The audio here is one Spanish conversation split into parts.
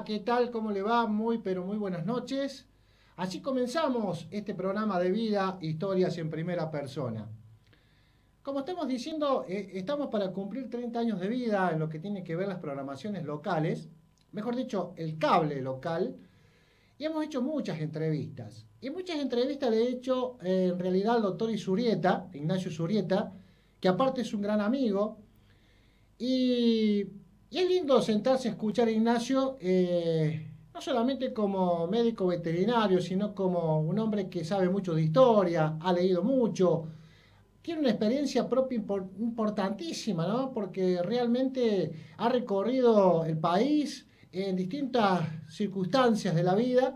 Hola, ¿qué tal? ¿Cómo le va? Muy, pero muy buenas noches. Así comenzamos este programa de vida, historias en primera persona. Como estamos diciendo, estamos para cumplir 30 años de vida en lo que tiene que ver las programaciones locales, mejor dicho, el cable local, y hemos hecho muchas entrevistas. Y muchas entrevistas le he hecho en realidad al doctor Isurieta, Ignacio Isurieta, que aparte es un gran amigo. Y, y es lindo sentarse a escuchar a Ignacio, no solamente como médico veterinario, sino como un hombre que sabe mucho de historia, ha leído mucho, tiene una experiencia propia importantísima, ¿no? Porque realmente ha recorrido el país en distintas circunstancias de la vida.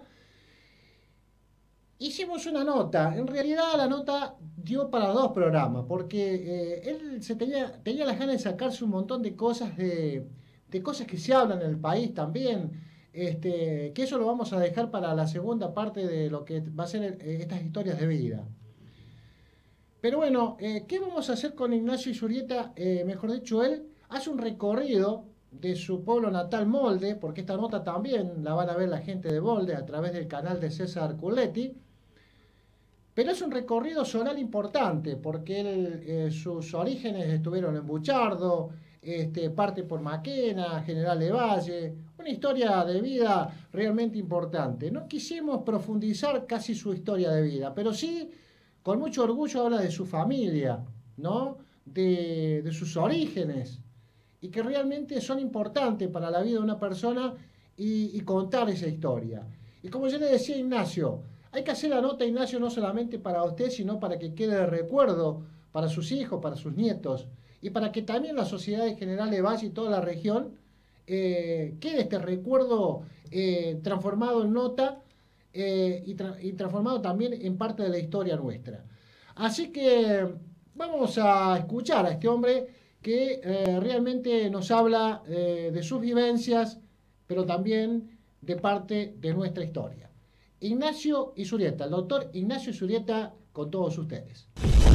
Hicimos una nota, en realidad la nota dio para dos programas, porque él tenía las ganas de sacarse un montón de cosas de cosas que se hablan en el país también, que eso lo vamos a dejar para la segunda parte de lo que va a ser estas historias de vida. Pero bueno, ¿qué vamos a hacer con Ignacio Isurieta? Mejor dicho, él hace un recorrido de su pueblo natal Molde, porque esta nota también la van a ver la gente de Molde a través del canal de César Culetti. Pero es un recorrido zonal importante, porque sus orígenes estuvieron en Buchardo, parte por Maquena, General de Valle, una historia de vida realmente importante. No quisimos profundizar casi su historia de vida, pero sí, con mucho orgullo habla de su familia, ¿no? De sus orígenes, y que realmente son importantes para la vida de una persona y contar esa historia. Y como yo le decía a Ignacio, hay que hacer la nota, Ignacio, no solamente para usted, sino para que quede de recuerdo para sus hijos, para sus nietos, y para que también la sociedad en general de Valle y toda la región quede este recuerdo transformado en nota y transformado también en parte de la historia nuestra. Así que vamos a escuchar a este hombre que realmente nos habla de sus vivencias, pero también de parte de nuestra historia. Ignacio Isurieta, el doctor Ignacio Isurieta con todos ustedes.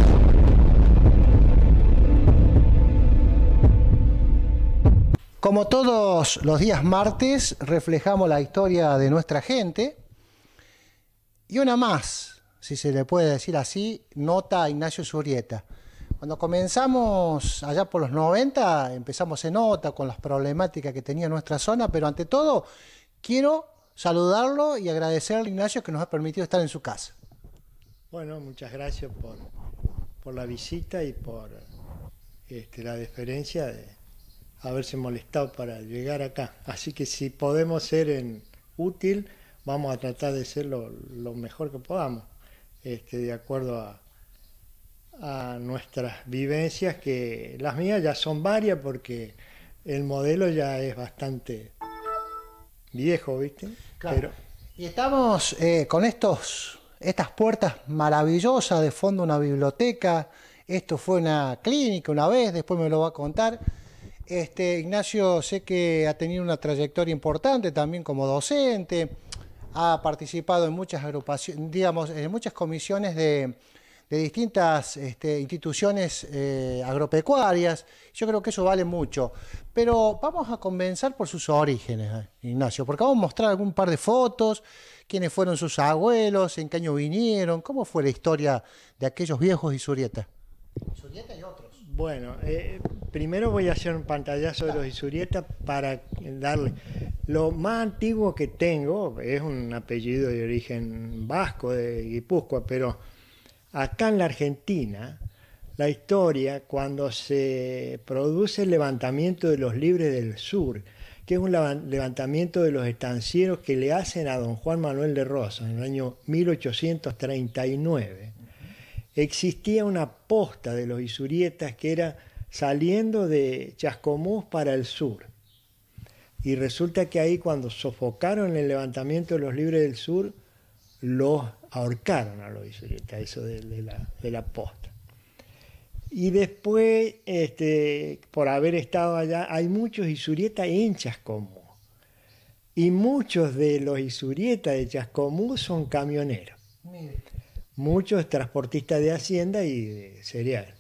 Como todos los días martes, reflejamos la historia de nuestra gente y una más, si se le puede decir así, nota a Ignacio Isurieta. Cuando comenzamos allá por los 90, empezamos en nota con las problemáticas que tenía nuestra zona, pero ante todo quiero saludarlo y agradecerle a Ignacio que nos ha permitido estar en su casa. Bueno, muchas gracias por la visita y por la deferencia de haberse molestado para llegar acá. Así que si podemos ser útil, vamos a tratar de ser lo mejor que podamos, de acuerdo a nuestras vivencias, que las mías ya son varias porque el modelo ya es bastante viejo, ¿viste? Claro. Pero y estamos con estas puertas maravillosas, de fondo una biblioteca. Esto fue una clínica una vez, después me lo va a contar. Ignacio, sé que ha tenido una trayectoria importante también como docente, ha participado en muchas agrupaciones, digamos, en muchas comisiones de distintas instituciones agropecuarias. Yo creo que eso vale mucho. Pero vamos a comenzar por sus orígenes, Ignacio, porque vamos a mostrar algún par de fotos, quiénes fueron sus abuelos, en qué año vinieron, cómo fue la historia de aquellos viejos Isurieta. Isurieta y otros. bueno, primero voy a hacer un pantallazo de los Isurieta para darle. Lo más antiguo que tengo es un apellido de origen vasco, de Guipúzcoa, pero acá en la Argentina, la historia, cuando se produce el levantamiento de los Libres del Sur, que es un levantamiento de los estancieros que le hacen a don Juan Manuel de Rosas en el año 1839, existía una posta de los Isurietas que era saliendo de Chascomús para el sur. Y resulta que ahí, cuando sofocaron el levantamiento de los Libres del Sur, los ahorcaron a los Isurietas, eso de la posta. Y después, por haber estado allá, hay muchos Isurietas en Chascomús. Y muchos de los Isurietas de Chascomús son camioneros. Mire. Muchos transportistas de hacienda y de cereal.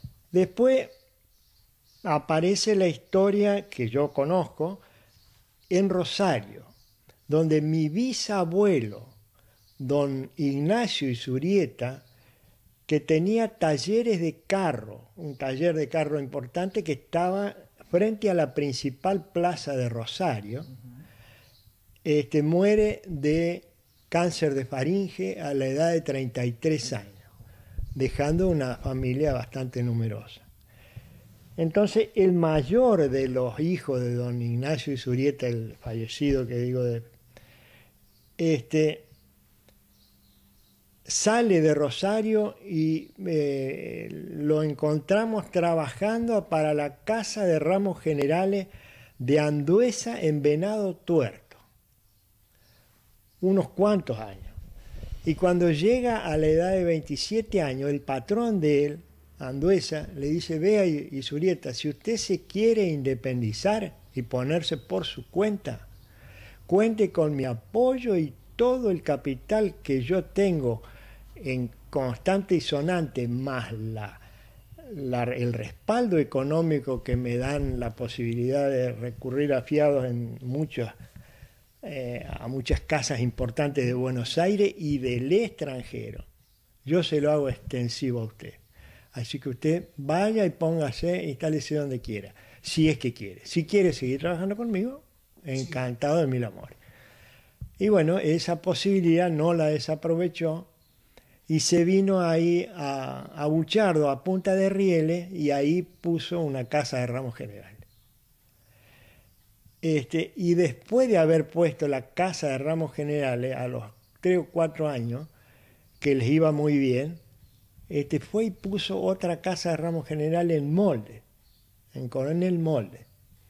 Después aparece la historia que yo conozco, en Rosario, donde mi bisabuelo, don Ignacio Isurieta, que tenía talleres de carro, un taller de carro importante que estaba frente a la principal plaza de Rosario, muere de cáncer de faringe a la edad de 33 años, dejando una familia bastante numerosa. Entonces, el mayor de los hijos de don Ignacio Isurieta, el fallecido que digo, sale de Rosario y lo encontramos trabajando para la Casa de Ramos Generales de Andueza en Venado Tuerto, unos cuantos años. Y cuando llega a la edad de 27 años, el patrón de él, Andueza, le dice: vea, Isurieta, si usted se quiere independizar y ponerse por su cuenta, cuente con mi apoyo y todo el capital que yo tengo en constante y sonante, más el respaldo económico que me dan la posibilidad de recurrir a fiados en a muchas casas importantes de Buenos Aires y del extranjero. Yo se lo hago extensivo a usted. Así que usted vaya y póngase, instálese donde quiera, si es que quiere. Si quiere seguir trabajando conmigo, encantado de mil amores. Y bueno, esa posibilidad no la desaprovechó y se vino ahí a Buchardo, a Punta de Rieles, y ahí puso una casa de Ramos Generales. Y después de haber puesto la casa de Ramos Generales a los 3 o 4 años, que les iba muy bien, fue y puso otra casa de Ramos Generales en Molde, en Coronel Molde.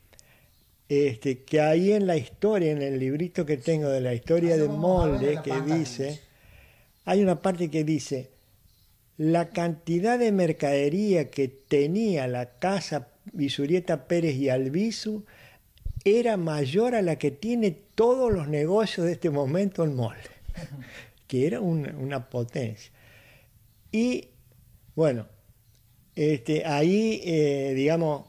Que ahí en la historia, en el librito que tengo de la historia de Molde, que dice, hay una parte que dice: la cantidad de mercadería que tenía la casa Isurieta Pérez y Albizu era mayor a la que tiene todos los negocios de este momento en Molde, que era una potencia. Y bueno, ahí, digamos,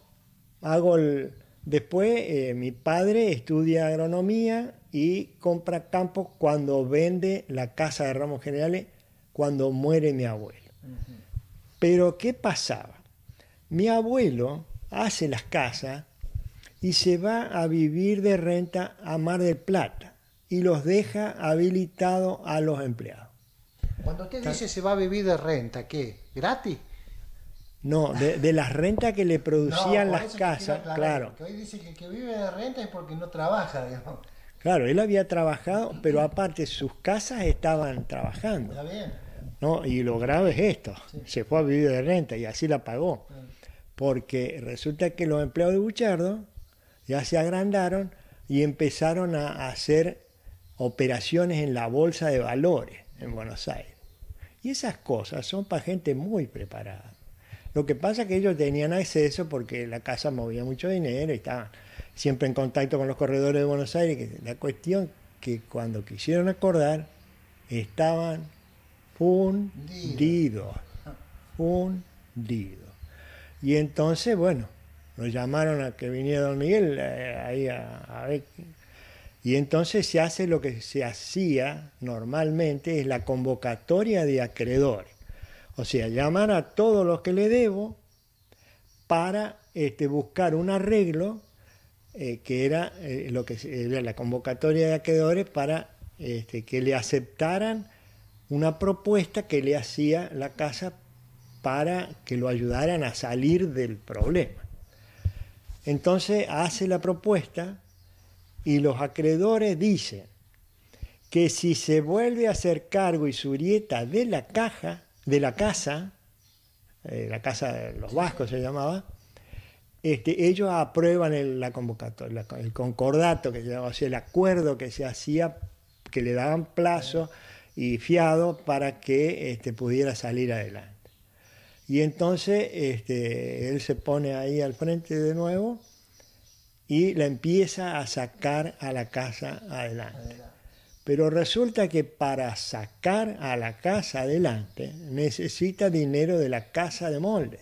después mi padre estudia agronomía y compra campos cuando vende la casa de Ramos Generales, cuando muere mi abuelo. Pero ¿qué pasaba? Mi abuelo hace las casas y se va a vivir de renta a Mar del Plata y los deja habilitados a los empleados. Cuando usted dice se va a vivir de renta, ¿qué? ¿Gratis? No, de las rentas que le producían las casas, claro. Que hoy dice que vive de renta es porque no trabaja, digamos. Claro, él había trabajado, pero aparte sus casas estaban trabajando. Está bien. ¿No? Y lo grave es esto, se fue a vivir de renta y así la pagó. Porque resulta que los empleados de Buchardo ya se agrandaron y empezaron a hacer operaciones en la bolsa de valores en Buenos Aires. Y esas cosas son para gente muy preparada. Lo que pasa es que ellos tenían acceso porque la casa movía mucho dinero y estaban siempre en contacto con los corredores de Buenos Aires. La cuestión que cuando quisieron acordar estaban fundidos. Y entonces, bueno, nos llamaron a que viniera don Miguel ahí a ver. Y entonces se hace lo que se hacía normalmente, es la convocatoria de acreedores. O sea, llamar a todos los que le debo para buscar un arreglo, que era lo que era la convocatoria de acreedores, para que le aceptaran una propuesta que le hacía la casa para que lo ayudaran a salir del problema. Entonces hace la propuesta y los acreedores dicen que si se vuelve a hacer cargo Isurieta de la casa de los Vascos se llamaba, ellos aprueban la convocatoria, el concordato que se llamaba, o sea, el acuerdo que se hacía, que le daban plazo y fiado para que pudiera salir adelante. Y entonces él se pone ahí al frente de nuevo y la empieza a sacar a la casa adelante. Pero resulta que para sacar a la casa adelante necesita dinero de la casa de molde.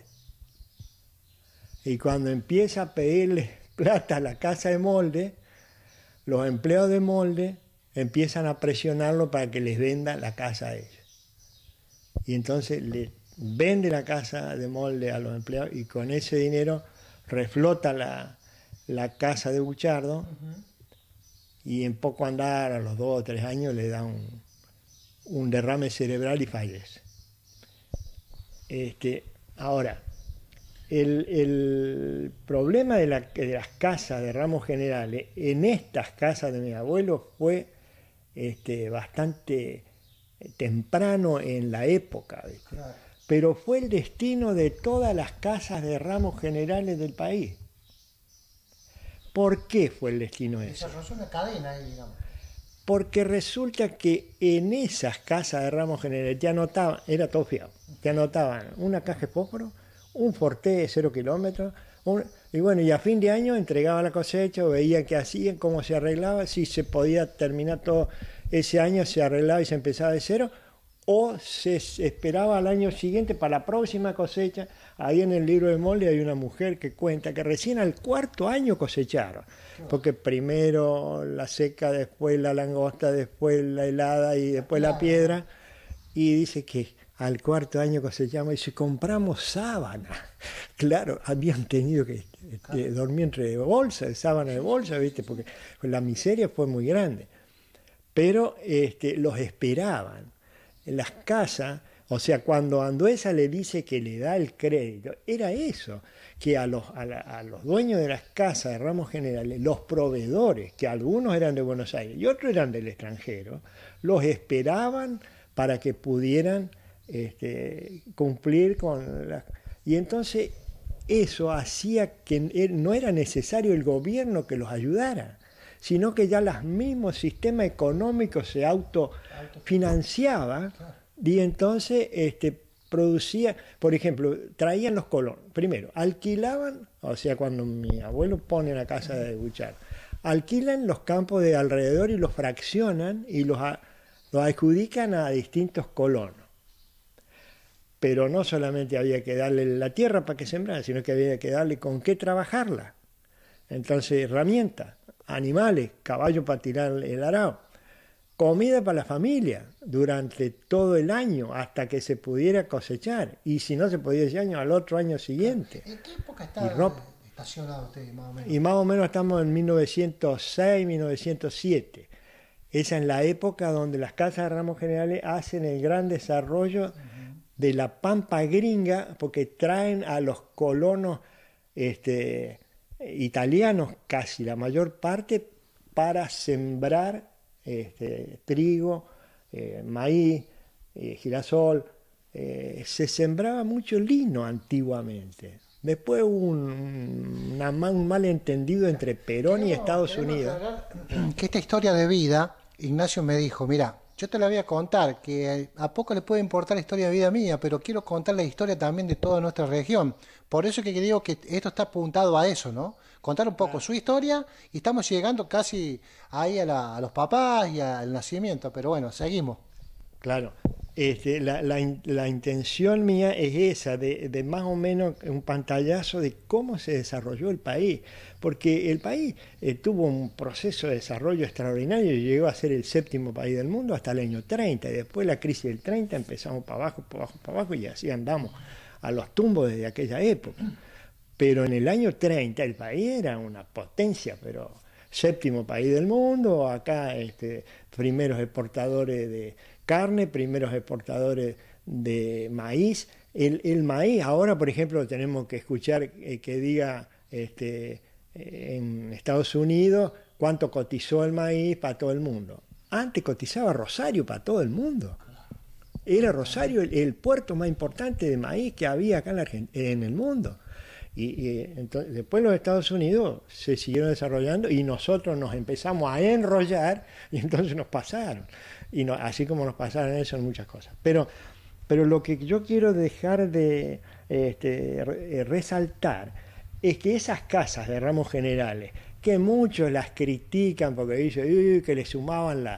Y cuando empieza a pedirle plata a la casa de molde, los empleados de molde empiezan a presionarlo para que les venda la casa a ellos. Y entonces le vende la casa de molde a los empleados y con ese dinero reflota la casa de Buchardo. Y en poco andar, a los 2 o 3 años, le da un derrame cerebral y fallece. Ahora, el problema de las casas de ramos generales en estas casas de mi abuelo fue bastante temprano en la época, ¿viste? Claro. Pero fue el destino de todas las casas de ramos generales del país. ¿Por qué fue el destino ese? Desarrolló una cadena ahí, digamos. Porque resulta que en esas casas de ramos generales te anotaban, era todo fiado, te anotaban una caja de fósforo, un Forté de 0 kilómetros, y bueno, y a fin de año entregaba la cosecha, veía qué hacían, cómo se arreglaba, si se podía terminar todo ese año, se arreglaba y se empezaba de cero, o se esperaba al año siguiente para la próxima cosecha. Ahí en el libro de molde hay una mujer que cuenta que recién al 4.º año cosecharon, porque primero la seca, después la langosta, después la helada y después la piedra, y dice que al 4.º año cosechamos y si compramos sábana. Claro, habían tenido que dormir entre bolsas, sábana de bolsa, ¿viste? Porque la miseria fue muy grande. Pero los esperaban. En las casas, o sea, cuando Andueza le dice que le da el crédito, era eso, que a los dueños de las casas de ramos generales, los proveedores, que algunos eran de Buenos Aires y otros eran del extranjero, los esperaban para que pudieran cumplir con las... Y entonces eso hacía que no era necesario el gobierno que los ayudara, sino que ya el mismo sistema económico se autofinanciaba y entonces producía, por ejemplo, traían los colonos, primero, alquilaban, o sea, cuando mi abuelo pone la casa de Buchardo, alquilan los campos de alrededor y los fraccionan y los adjudican a distintos colonos. Pero no solamente había que darle la tierra para que sembrara, sino que había que darle con qué trabajarla. Entonces, herramientas, animales, caballo para tirar el arado, comida para la familia durante todo el año hasta que se pudiera cosechar. Y si no se podía ese año, al otro año siguiente. ¿En qué época está estacionado usted, más o menos? Y más o menos estamos en 1906, 1907. Esa es la época donde las casas de ramos generales hacen el gran desarrollo de la pampa gringa, porque traen a los colonos italianos, casi la mayor parte, para sembrar trigo, maíz, girasol. Se sembraba mucho lino antiguamente. Después hubo un malentendido entre Perón y Estados Unidos. Que esta historia de vida, Ignacio me dijo, mira, yo te la voy a contar, que a poco le puede importar la historia de vida mía, pero quiero contar la historia también de toda nuestra región. Por eso que digo que esto está apuntado a eso, ¿no? Contar un poco su historia y estamos llegando casi ahí a los papás y al nacimiento, pero bueno, seguimos. Claro, la intención mía es esa, de más o menos un pantallazo de cómo se desarrolló el país, porque el país tuvo un proceso de desarrollo extraordinario y llegó a ser el 7º país del mundo hasta el año 30, y después la crisis del 30 empezamos para abajo, para abajo, para abajo, y así andamos a los tumbos desde aquella época. Pero en el año 30 el país era una potencia, pero 7º país del mundo, acá primeros exportadores de carne, primeros exportadores de maíz. El maíz, ahora por ejemplo tenemos que escuchar que diga en Estados Unidos cuánto cotizó el maíz para todo el mundo. Antes cotizaba Rosario para todo el mundo. Era Rosario el puerto más importante de maíz que había acá en el mundo. Y entonces, después los Estados Unidos se siguieron desarrollando y nosotros nos empezamos a enrollar y entonces nos pasaron. Y así como nos pasaron eso en muchas cosas. Pero lo que yo quiero dejar de resaltar es que esas casas de ramos generales, que muchos las critican porque dicen que le sumaban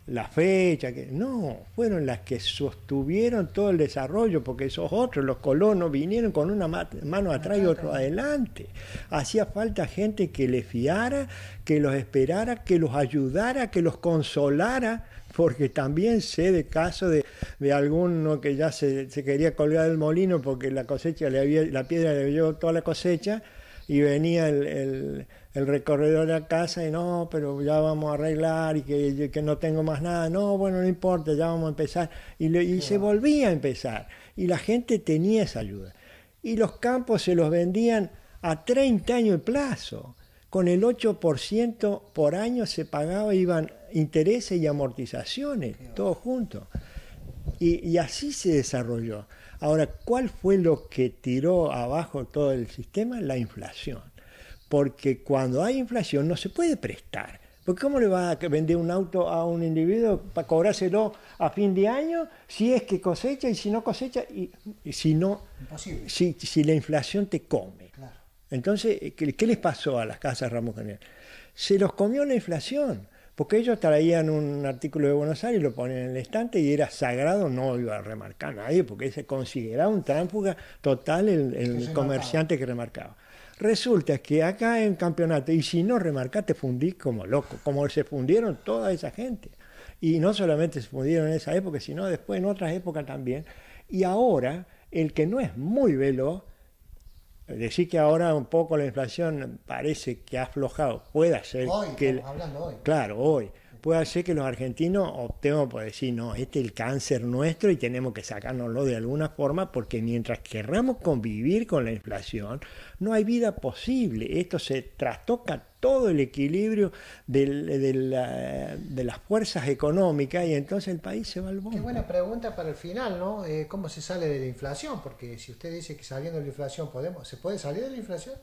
la fecha, no, fueron las que sostuvieron todo el desarrollo, porque esos otros, los colonos, vinieron con una mano atrás y otro adelante. Hacía falta gente que les fiara, que los esperara, que los ayudara, que los consolara, porque también sé de casos de alguno que ya se quería colgar del molino porque la cosecha la piedra le llevó toda la cosecha, y venía el recorredor de la casa y no, pero ya vamos a arreglar y que no tengo más nada. No, bueno, no importa, ya vamos a empezar. Y se volvía a empezar. Y la gente tenía esa ayuda. Y los campos se los vendían a 30 años de plazo. Con el 8% por año se pagaba, iban intereses y amortizaciones, todo junto. Y así se desarrolló. Ahora, ¿cuál fue lo que tiró abajo todo el sistema? La inflación. Porque cuando hay inflación no se puede prestar. Porque ¿cómo le va a vender un auto a un individuo para cobrárselo a fin de año si es que cosecha, y si no cosecha, y si no, si la inflación te come? Claro. Entonces, ¿qué les pasó a las casas Ramos General? Se los comió la inflación. Porque ellos traían un artículo de Buenos Aires y lo ponían en el estante y era sagrado, no iba a remarcar nadie, porque se consideraba un tránsfuga total el comerciante que remarcaba. Resulta que acá en campeonato, y si no remarcás, te fundís como loco, como se fundieron toda esa gente. Y no solamente se fundieron en esa época, sino después en otras épocas también. Y ahora, el que no es muy veloz, decir que ahora un poco la inflación parece que ha aflojado, puede ser hoy. Claro, hoy. Puede ser que los argentinos optemos por decir, no, este es el cáncer nuestro y tenemos que sacárnoslo de alguna forma, porque mientras querramos convivir con la inflación, no hay vida posible. Esto se trastoca todo el equilibrio de las fuerzas económicas y entonces el país se va al bombo. Qué buena pregunta para el final, ¿no? ¿Cómo se sale de la inflación? Porque si usted dice que saliendo de la inflación ¿se puede salir de la inflación?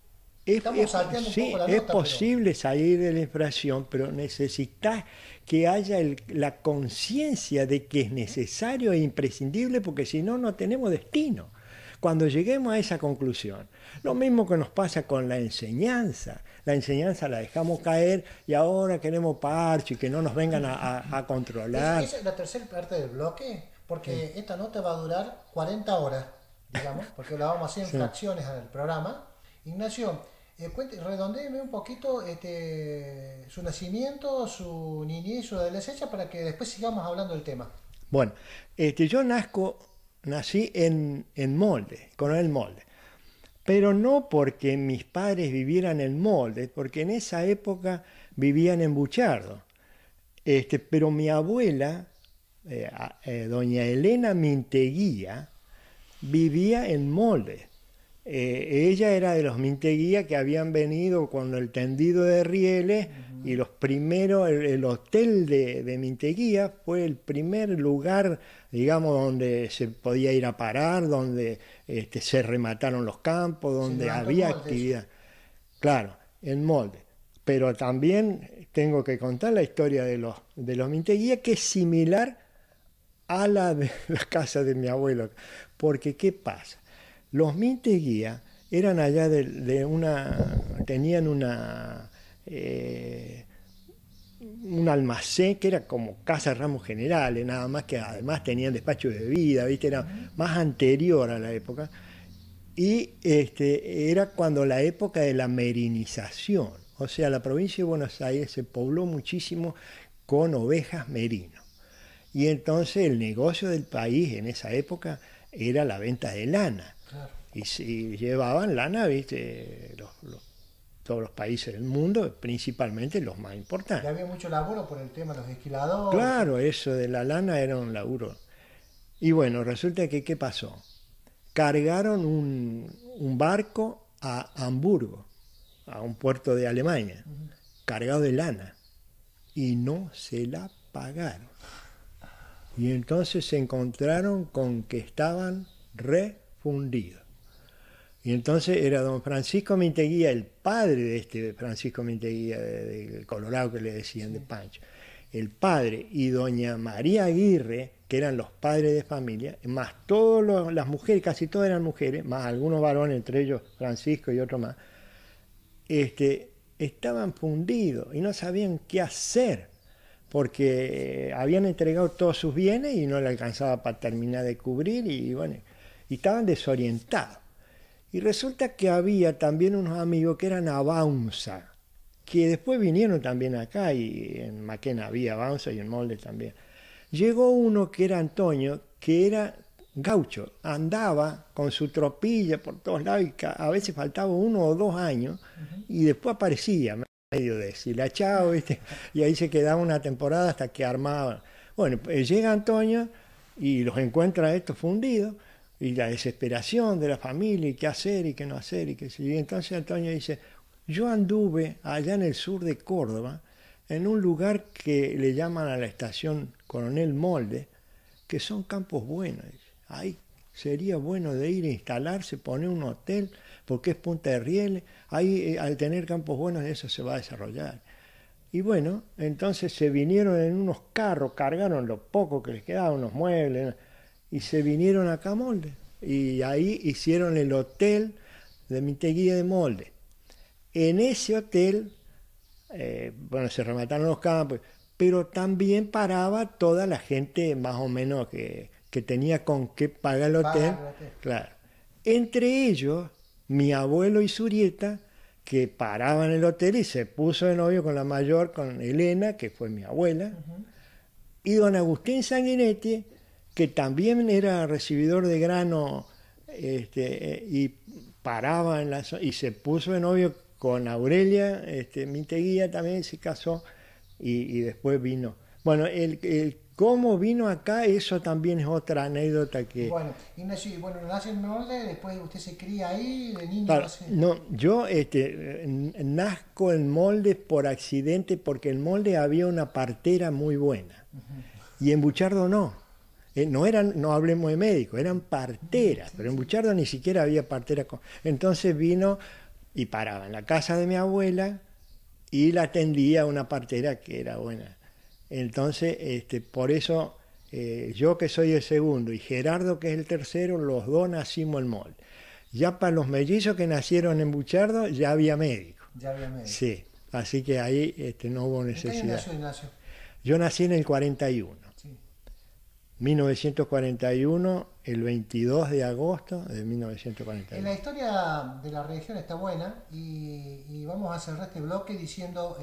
Es posible salir de la inflación, pero necesitas que haya la conciencia de que es necesario e imprescindible, porque si no, no tenemos destino. Cuando lleguemos a esa conclusión, lo mismo que nos pasa con la enseñanza la dejamos caer y ahora queremos parche y que no nos vengan a controlar. Esa es la tercera parte del bloque, porque esta nota va a durar 40 horas, digamos, porque la vamos a hacer en fracciones en el programa. Ignacio, redondéeme un poquito su nacimiento, su niñez, su adolescencia, para que después sigamos hablando del tema. Bueno, yo nací en Molde, Coronel Molde, pero no porque mis padres vivieran en Molde, porque en esa época vivían en Buchardo. Pero mi abuela, doña Elena Minteguía, vivía en Molde. Ella era de los Minteguía que habían venido con el tendido de rieles, y los primeros, el hotel de Minteguía fue el primer lugar, digamos, donde se podía ir a parar, donde se remataron los campos, donde había actividad. Claro, en Molde. Pero también tengo que contar la historia de los Minteguía, que es similar a la de la casa de mi abuelo. Porque, ¿qué pasa? Los Minteguía eran allá tenían un almacén que era como Casa Ramos Generales, nada más, que además tenían despacho de bebida, ¿viste? Era más anterior a la época. Y era cuando la época de la merinización, o sea, la provincia de Buenos Aires se pobló muchísimo con ovejas merino. Y entonces el negocio del país en esa época era la venta de lana. Claro. Y si llevaban lana, ¿viste? Todos los países del mundo, principalmente los más importantes. Y había mucho laburo por el tema de los esquiladores. Claro, eso de la lana era un laburo. Y bueno, resulta que, ¿qué pasó? Cargaron un barco a Hamburgo, a un puerto de Alemania, cargado de lana, y no se la pagaron. Y entonces se encontraron con que estaban refundidos. Y entonces era don Francisco Minteguía, el padre de Francisco Minteguía, de Colorado, que le decían, de Pancho, el padre, y doña María Aguirre, que eran los padres de familia, más todas las mujeres, casi todas eran mujeres, más algunos varones, entre ellos Francisco y otro más, estaban fundidos y no sabían qué hacer, porque habían entregado todos sus bienes y no le alcanzaba para terminar de cubrir y bueno, y estaban desorientados. Y resulta que había también unos amigos que eran Abaunza, que después vinieron también acá, y en Maquena había Abaunza y en Molde también. Llegó uno que era Antonio, que era gaucho, andaba con su tropilla por todos lados y a veces faltaba 1 o 2 años y después aparecía medio deshilachado, ¿viste? Y ahí se quedaba una temporada hasta que armaba. Bueno, pues llega Antonio y los encuentra a estos fundidos y la desesperación de la familia y qué hacer y qué no hacer y qué sé yo. Y entonces Antonio dice, yo anduve allá en el sur de Córdoba en un lugar que le llaman a la estación Coronel Molde, que son campos buenos. Ahí sería bueno de ir a instalarse, poner un hotel, porque es Punta de Rieles. Ahí al tener campos buenos eso se va a desarrollar. Y bueno, entonces se vinieron en unos carros, cargaron lo poco que les quedaba, unos muebles, y se vinieron acá a Molde. Y ahí hicieron el hotel de Minteguía de Molde. En ese hotel, bueno, se remataron los campos, pero también paraba toda la gente más o menos que tenía con qué pagar el hotel. Claro. Entre ellos, mi abuelo Isurieta, que paraba en el hotel y se puso de novio con la mayor, con Elena, que fue mi abuela, y don Agustín Sanguinetti, que también era recibidor de grano, y paraba en la zona, y se puso de novio con Aurelia, Minteguía también se casó, y después vino. Bueno, el cómo vino acá, eso también es otra anécdota que... Bueno, Ignacio, bueno, nace en Molde, después usted se cría ahí, de niño. Claro, no, yo nazco en Molde por accidente, porque en Molde había una partera muy buena, y en Buchardo no. No hablemos de médicos, eran parteras, pero en Buchardo ni siquiera había partera. Entonces vino y paraba en la casa de mi abuela y la atendía una partera que era buena. Entonces, por eso, yo que soy el segundo y Gerardo que es el tercero, los dos nacimos en Molde. Ya para los mellizos que nacieron en Buchardo ya había médico. Ya había médico. Sí, así que ahí no hubo necesidad. ¿En qué año nació Ignacio? Yo nací en el 41. Sí. 1941, el 22 de agosto de 1941. La historia de la religión está buena y vamos a cerrar este bloque diciendo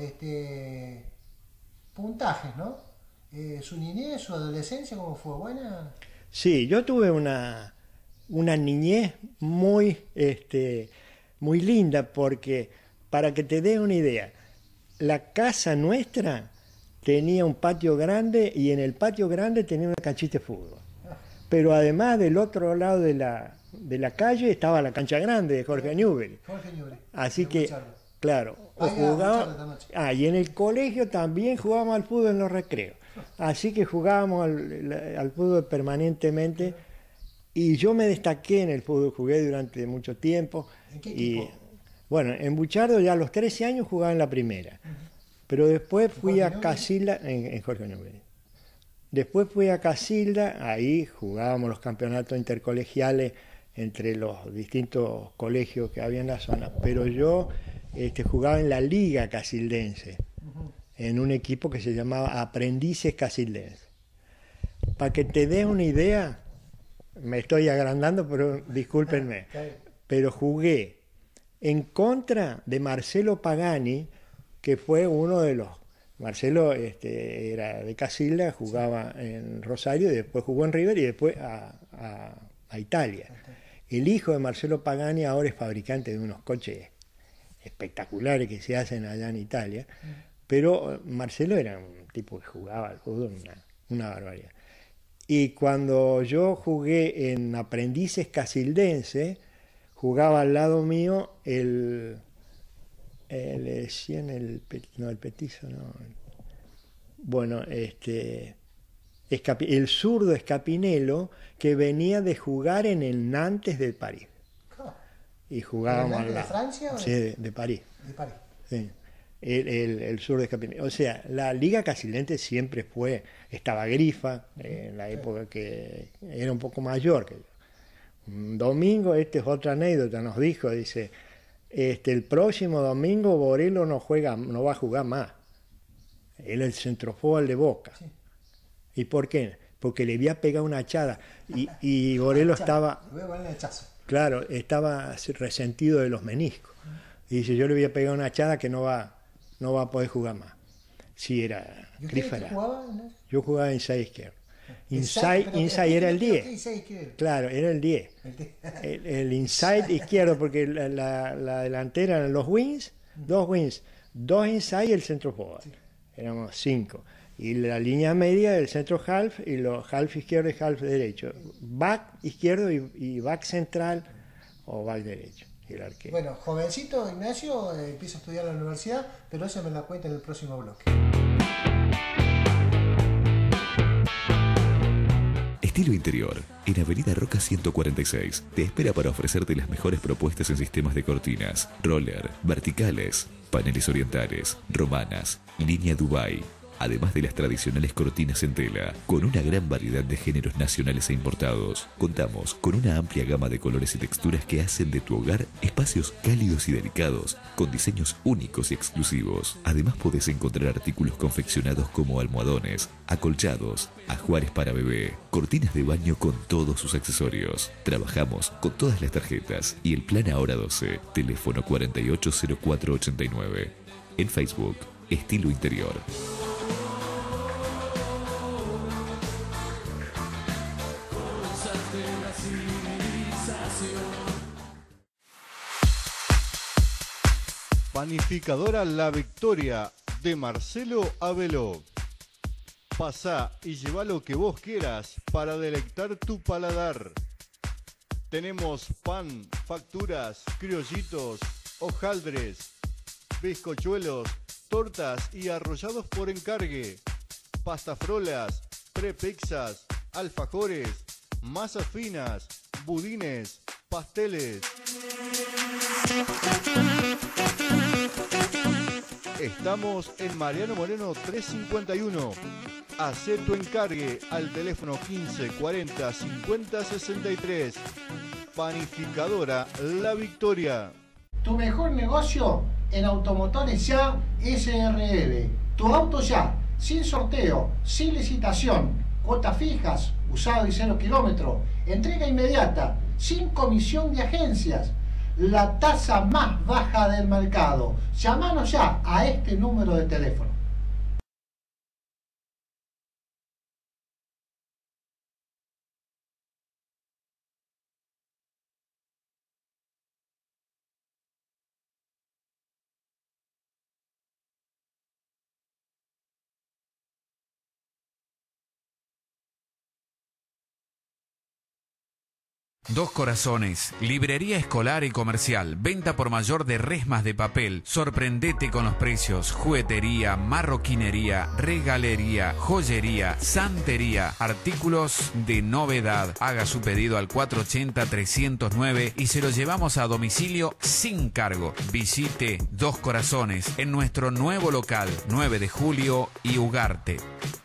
puntajes, ¿no? ¿Su niñez, su adolescencia, cómo fue? ¿Buena? Sí, yo tuve una niñez muy, muy linda, porque, para que te dé una idea, la casa nuestra tenía un patio grande y en el patio grande tenía una canchita de fútbol. Pero además del otro lado de la calle estaba la cancha grande de Jorge Newbery. Así que, claro, y en el colegio también jugábamos al fútbol en los recreos. Así que jugábamos al fútbol permanentemente y yo me destaqué en el fútbol, jugué durante mucho tiempo. ¿En qué equipo? Bueno, en Buchardo ya a los 13 años jugaba en la primera. Pero después fui a Casilda, en Jorge Newbery. Después fui a Casilda, ahí jugábamos los campeonatos intercolegiales entre los distintos colegios que había en la zona. Pero yo jugaba en la Liga Casildense, en un equipo que se llamaba Aprendices Casildenses. Para que te des una idea, me estoy agrandando, pero discúlpenme, pero jugué en contra de Marcelo Pagani, que fue uno de los... Marcelo era de Casilda, jugaba en Rosario, y después jugó en River y después a Italia. El hijo de Marcelo Pagani ahora es fabricante de unos coches espectaculares que se hacen allá en Italia, pero Marcelo era un tipo que jugaba al fútbol, una barbaridad. Y cuando yo jugué en Aprendices Casildense, jugaba al lado mío el petizo, no. Bueno, el zurdo Escapinelo, que venía de jugar en el Nantes de París. Y jugábamos al lado. ¿De Francia? Sí, de París. De París. Sí. El zurdo Escapinelo. O sea, la Liga Casildense siempre estaba Grifa, en la época que era un poco mayor que yo. Un domingo, es otra anécdota, nos dijo, dice... el próximo domingo Borelo no va a jugar más. Era el centrofoal de Boca. Sí. ¿Y por qué? Porque le había pegado una echada. Y Borelo estaba... Claro, estaba resentido de los meniscos. Y dice, yo le voy a pegar una echada que no va a poder jugar más. Sí, era... ¿Y usted qué jugaba? Yo jugaba inside izquierdo. Inside era el 10. Claro, era el 10. El inside izquierdo, porque la delantera eran los wings, 2 wings, 2 inside y el centro forward. Éramos 5. Y la línea media del centro half y los half izquierdo y half derecho. Back izquierdo y back central o back derecho. El arquero. Bueno, jovencito Ignacio empieza a estudiar en la universidad, pero eso me la cuenta en el próximo bloque. Estilo Interior, en Avenida Roca 146, te espera para ofrecerte las mejores propuestas en sistemas de cortinas, roller, verticales, paneles orientales, romanas, línea Dubai, además de las tradicionales cortinas en tela, con una gran variedad de géneros nacionales e importados. Contamos con una amplia gama de colores y texturas que hacen de tu hogar espacios cálidos y delicados, con diseños únicos y exclusivos. Además podés encontrar artículos confeccionados como almohadones, acolchados, ajuares para bebé, cortinas de baño con todos sus accesorios. Trabajamos con todas las tarjetas y el plan Ahora 12, teléfono 480489. En Facebook, Estilo Interior. Panificadora La Victoria, de Marcelo Abeló. Pasá y lleva lo que vos quieras para deleitar tu paladar. Tenemos pan, facturas, criollitos, hojaldres, bizcochuelos, tortas y arrollados por encargue, pastafrolas, prepizzas, alfajores, masas finas, budines, pasteles. Estamos en Mariano Moreno 351. Hacé tu encargue al teléfono 15 40 50 63. Panificadora La Victoria. Tu mejor negocio en Automotores Ya SRL. Tu auto ya, sin sorteo, sin licitación, cuotas fijas, usado y 0 kilómetro, entrega inmediata, sin comisión de agencias. La tasa más baja del mercado. Llámanos ya a este número de teléfono. Dos Corazones, librería escolar y comercial, venta por mayor de resmas de papel. Sorprendete con los precios, juguetería, marroquinería, regalería, joyería, santería, artículos de novedad. Haga su pedido al 480-309 y se lo llevamos a domicilio sin cargo. Visite Dos Corazones en nuestro nuevo local, 9 de julio y Ugarte.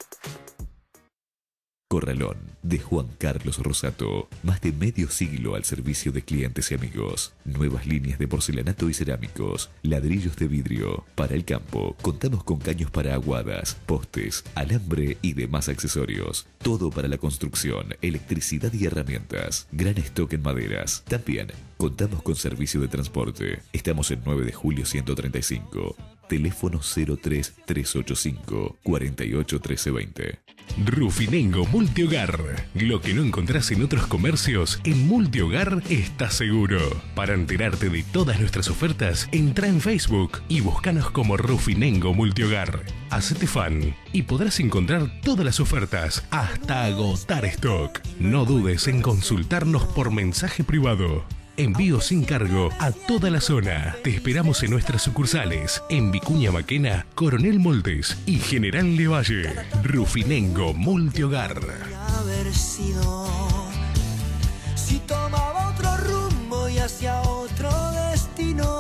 Corralón, de Juan Carlos Rosato. Más de medio siglo al servicio de clientes y amigos. Nuevas líneas de porcelanato y cerámicos. Ladrillos de vidrio. Para el campo, contamos con caños para aguadas, postes, alambre y demás accesorios. Todo para la construcción, electricidad y herramientas. Gran stock en maderas. También contamos con servicio de transporte. Estamos en 9 de julio 135. Teléfono 03385 48 1320. Rufinengo Multihogar. Lo que no encontrás en otros comercios, en Multihogar estás seguro. Para enterarte de todas nuestras ofertas, entra en Facebook y búscanos como Rufinengo Multihogar. Hacete fan y podrás encontrar todas las ofertas hasta agotar stock. No dudes en consultarnos por mensaje privado. Envío sin cargo a toda la zona. Te esperamos en nuestras sucursales en Vicuña Maquena, Coronel Moldes y General Levalle. Rufinengo Multihogar. Haber sido si tomaba otro rumbo y hacia otro destino.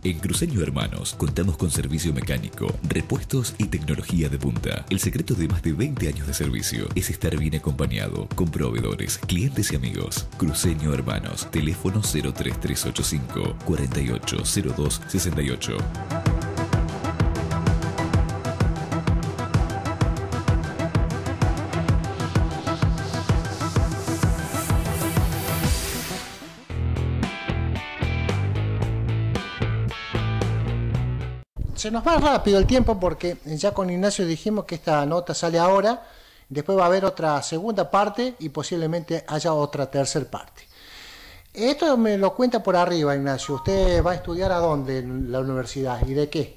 En Cruceño Hermanos contamos con servicio mecánico, repuestos y tecnología de punta. El secreto de más de 20 años de servicio es estar bien acompañado con proveedores, clientes y amigos. Cruceño Hermanos, teléfono 03385 480268. Se nos va rápido el tiempo porque ya con Ignacio dijimos que esta nota sale ahora, después va a haber otra segunda parte y posiblemente haya otra tercera parte. Esto me lo cuenta por arriba, Ignacio. ¿Usted va a estudiar a dónde en la universidad y de qué?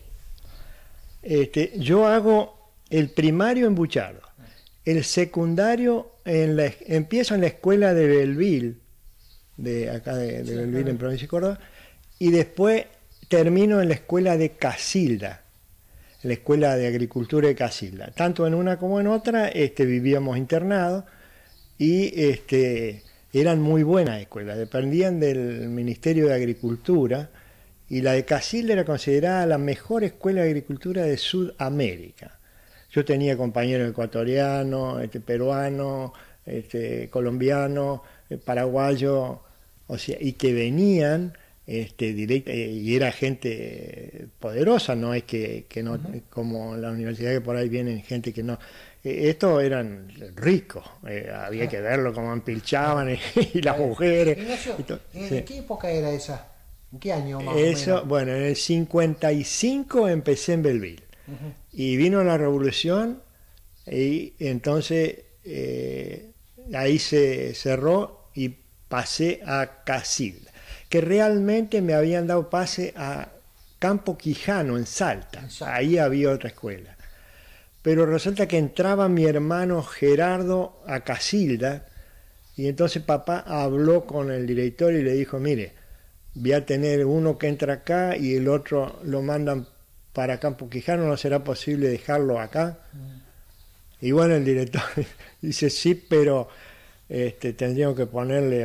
Yo hago el primario en Buchardo, el secundario empiezo en la escuela de Belville, de acá de Belville, en provincia de Córdoba, y después termino en la escuela de Casilda, en la escuela de agricultura de Casilda. Tanto en una como en otra vivíamos internados y eran muy buenas escuelas, dependían del Ministerio de Agricultura, y la de Casilda era considerada la mejor escuela de agricultura de Sudamérica. Yo tenía compañeros ecuatorianos, peruanos, colombianos, paraguayos, o sea, y que venían y era gente poderosa, no es que no, como en la universidad, que por ahí vienen gente que no. Estos eran ricos, había que verlo cómo empilchaban y las mujeres. Ignacio, ¿en qué época era esa? ¿En qué año más Eso, o menos? bueno, en el 55 empecé en Belville y vino la revolución y entonces ahí se cerró y pasé a Casilda, que realmente me habían dado pase a Campo Quijano, en Salta. Ahí había otra escuela. Pero resulta que entraba mi hermano Gerardo a Casilda, y entonces papá habló con el director y le dijo, mire, voy a tener uno que entra acá y el otro lo mandan para Campo Quijano, ¿no será posible dejarlo acá? Y bueno, el director dice, sí, pero tendríamos que ponerle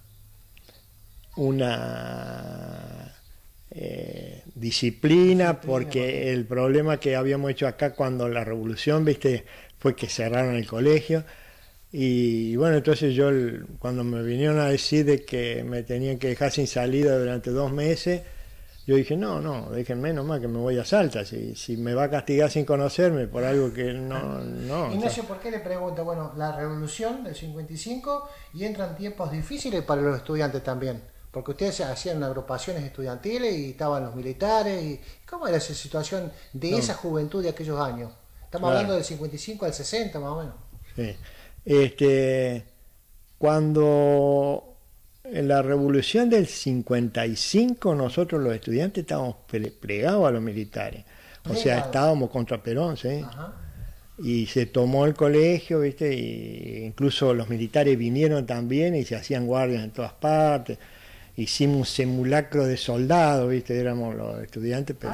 una disciplina, porque el problema que habíamos hecho acá cuando la revolución, viste, fue que cerraron el colegio. Y bueno, entonces yo cuando me vinieron a decir de que me tenían que dejar sin salida durante 2 meses, yo dije, no, déjenme nomás que me voy a Salta, si me va a castigar sin conocerme por algo que no. Ignacio, ¿por qué le pregunto? Bueno, la revolución del 55 y entran tiempos difíciles para los estudiantes también, porque ustedes hacían agrupaciones estudiantiles y estaban los militares, y ¿cómo era esa situación de esa juventud de aquellos años? Estamos hablando del 55 al 60 más o menos. Sí. Cuando en la revolución del 55 nosotros los estudiantes estábamos plegados a los militares, o sea, estábamos contra Perón, ¿sí? Y se tomó el colegio, ¿viste? Y incluso los militares vinieron también y se hacían guardias en todas partes. Hicimos un simulacro de soldados, ¿viste? Éramos los estudiantes, pero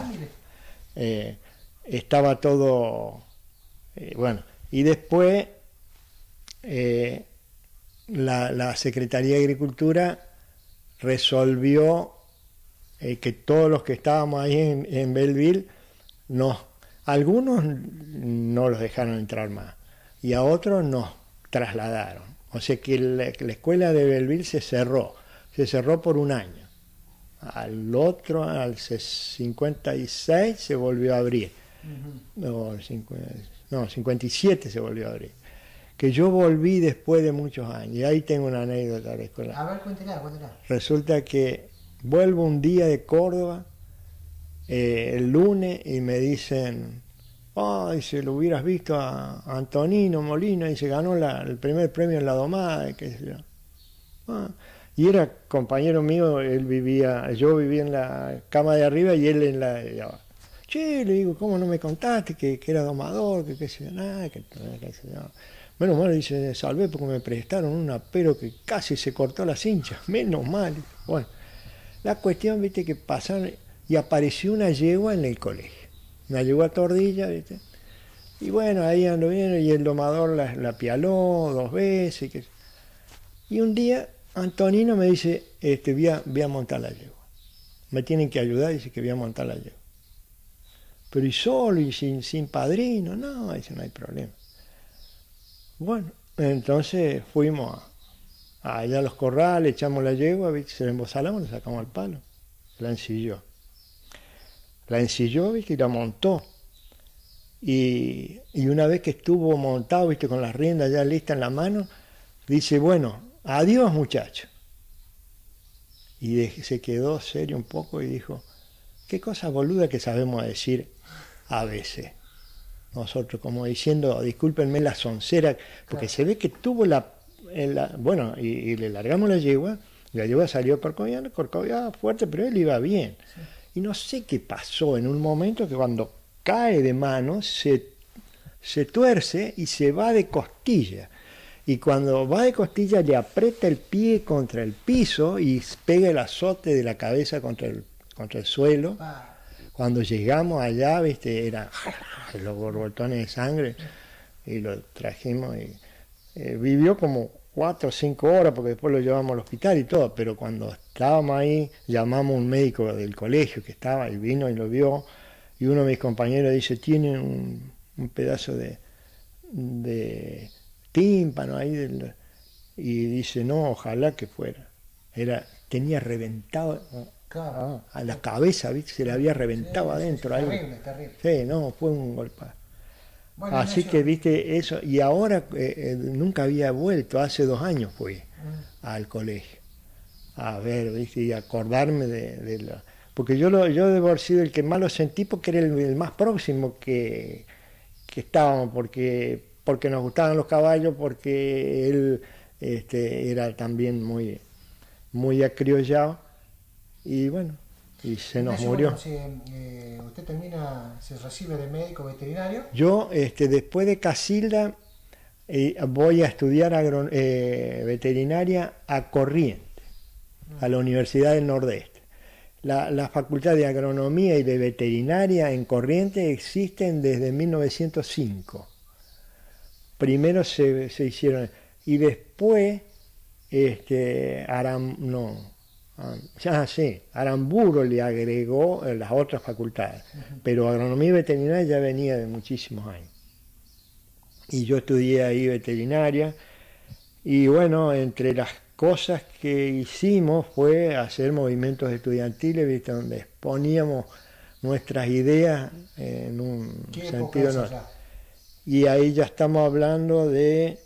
estaba todo bueno. Y después la Secretaría de Agricultura resolvió que todos los que estábamos ahí en Belville, algunos no los dejaron entrar más y a otros nos trasladaron. O sea que la escuela de Belville se cerró por 1 año. Al otro, al 56, se volvió a abrir. No, 57 se volvió a abrir. Que yo volví después de muchos años, y ahí tengo una anécdota de la escuela. A ver, cuéntela. Resulta que vuelvo un día de Córdoba, el lunes, y me dicen, dice, lo hubieras visto a Antonino Molina, y se ganó el primer premio en la domada, qué sé yo. Y era compañero mío, yo vivía en la cama de arriba y él en la de abajo. Che, le digo, ¿cómo no me contaste que era domador, que qué sé yo, nada, que qué sé yo? Menos mal, dice, salvé porque me prestaron un apero que casi se cortó la cincha, menos mal. Bueno, la cuestión, viste, que pasaron y apareció una yegua en el colegio, una yegua tordilla, viste. Y bueno, ahí ando bien, y el domador la pialó 2 veces. Y un día Antonino me dice, voy a montar la yegua. me tienen que ayudar, dice que voy a montar la yegua. Pero y solo, y sin padrino, no, dice, no hay problema. Bueno, entonces fuimos allá a los corrales, echamos la yegua, ¿viste? Se la embosalamos, le sacamos el palo, la ensilló. La ensilló, ¿viste? Y la montó. Y una vez que estuvo montado, ¿viste? Con las riendas ya listas en la mano, dice, bueno, adiós muchacho. Y se quedó serio un poco y dijo, qué cosa boluda que sabemos decir a veces. Nosotros, como diciendo, discúlpenme la soncera, porque se ve que tuvo bueno, y le largamos la yegua salió corcoviada fuerte, pero él iba bien. Sí. Y no sé qué pasó en un momento que cuando cae de mano se tuerce y se va de costilla. Y cuando va de costilla le aprieta el pie contra el piso y pega el azote de la cabeza contra el suelo. Cuando llegamos allá, ¿viste? Era los borbotones de sangre y lo trajimos y vivió como 4 o 5 horas porque después lo llevamos al hospital y todo, pero cuando estábamos ahí llamamos a un médico del colegio que estaba y vino y lo vio y uno de mis compañeros dice, tiene un pedazo de tímpano ahí y dice, no, ojalá que fuera. Tenía reventado a la cabeza, ¿viste? Se le había reventado adentro. Terrible. Sí, no, fue un golpe. Bueno, así que, viste, eso, y ahora nunca había vuelto, hace 2 años fui al colegio, a ver, viste, y acordarme porque yo debo haber sido el que más lo sentí porque era el más próximo que estábamos, porque nos gustaban los caballos, porque él era también muy, muy acriollado, y bueno, y se nos murió. Bueno, usted se recibe de médico veterinario. Yo, después de Casilda, voy a estudiar veterinaria a Corrientes, a la Universidad del Nordeste. La Facultad de Agronomía y de Veterinaria en Corrientes existen desde 1905. Primero se hicieron, y después, Aramburo le agregó las otras facultades, pero agronomía y veterinaria ya venía de muchísimos años. Y yo estudié ahí veterinaria, y bueno, entre las cosas que hicimos fue hacer movimientos estudiantiles, ¿viste? Donde exponíamos nuestras ideas en un sentido normal. Y ahí ya estamos hablando de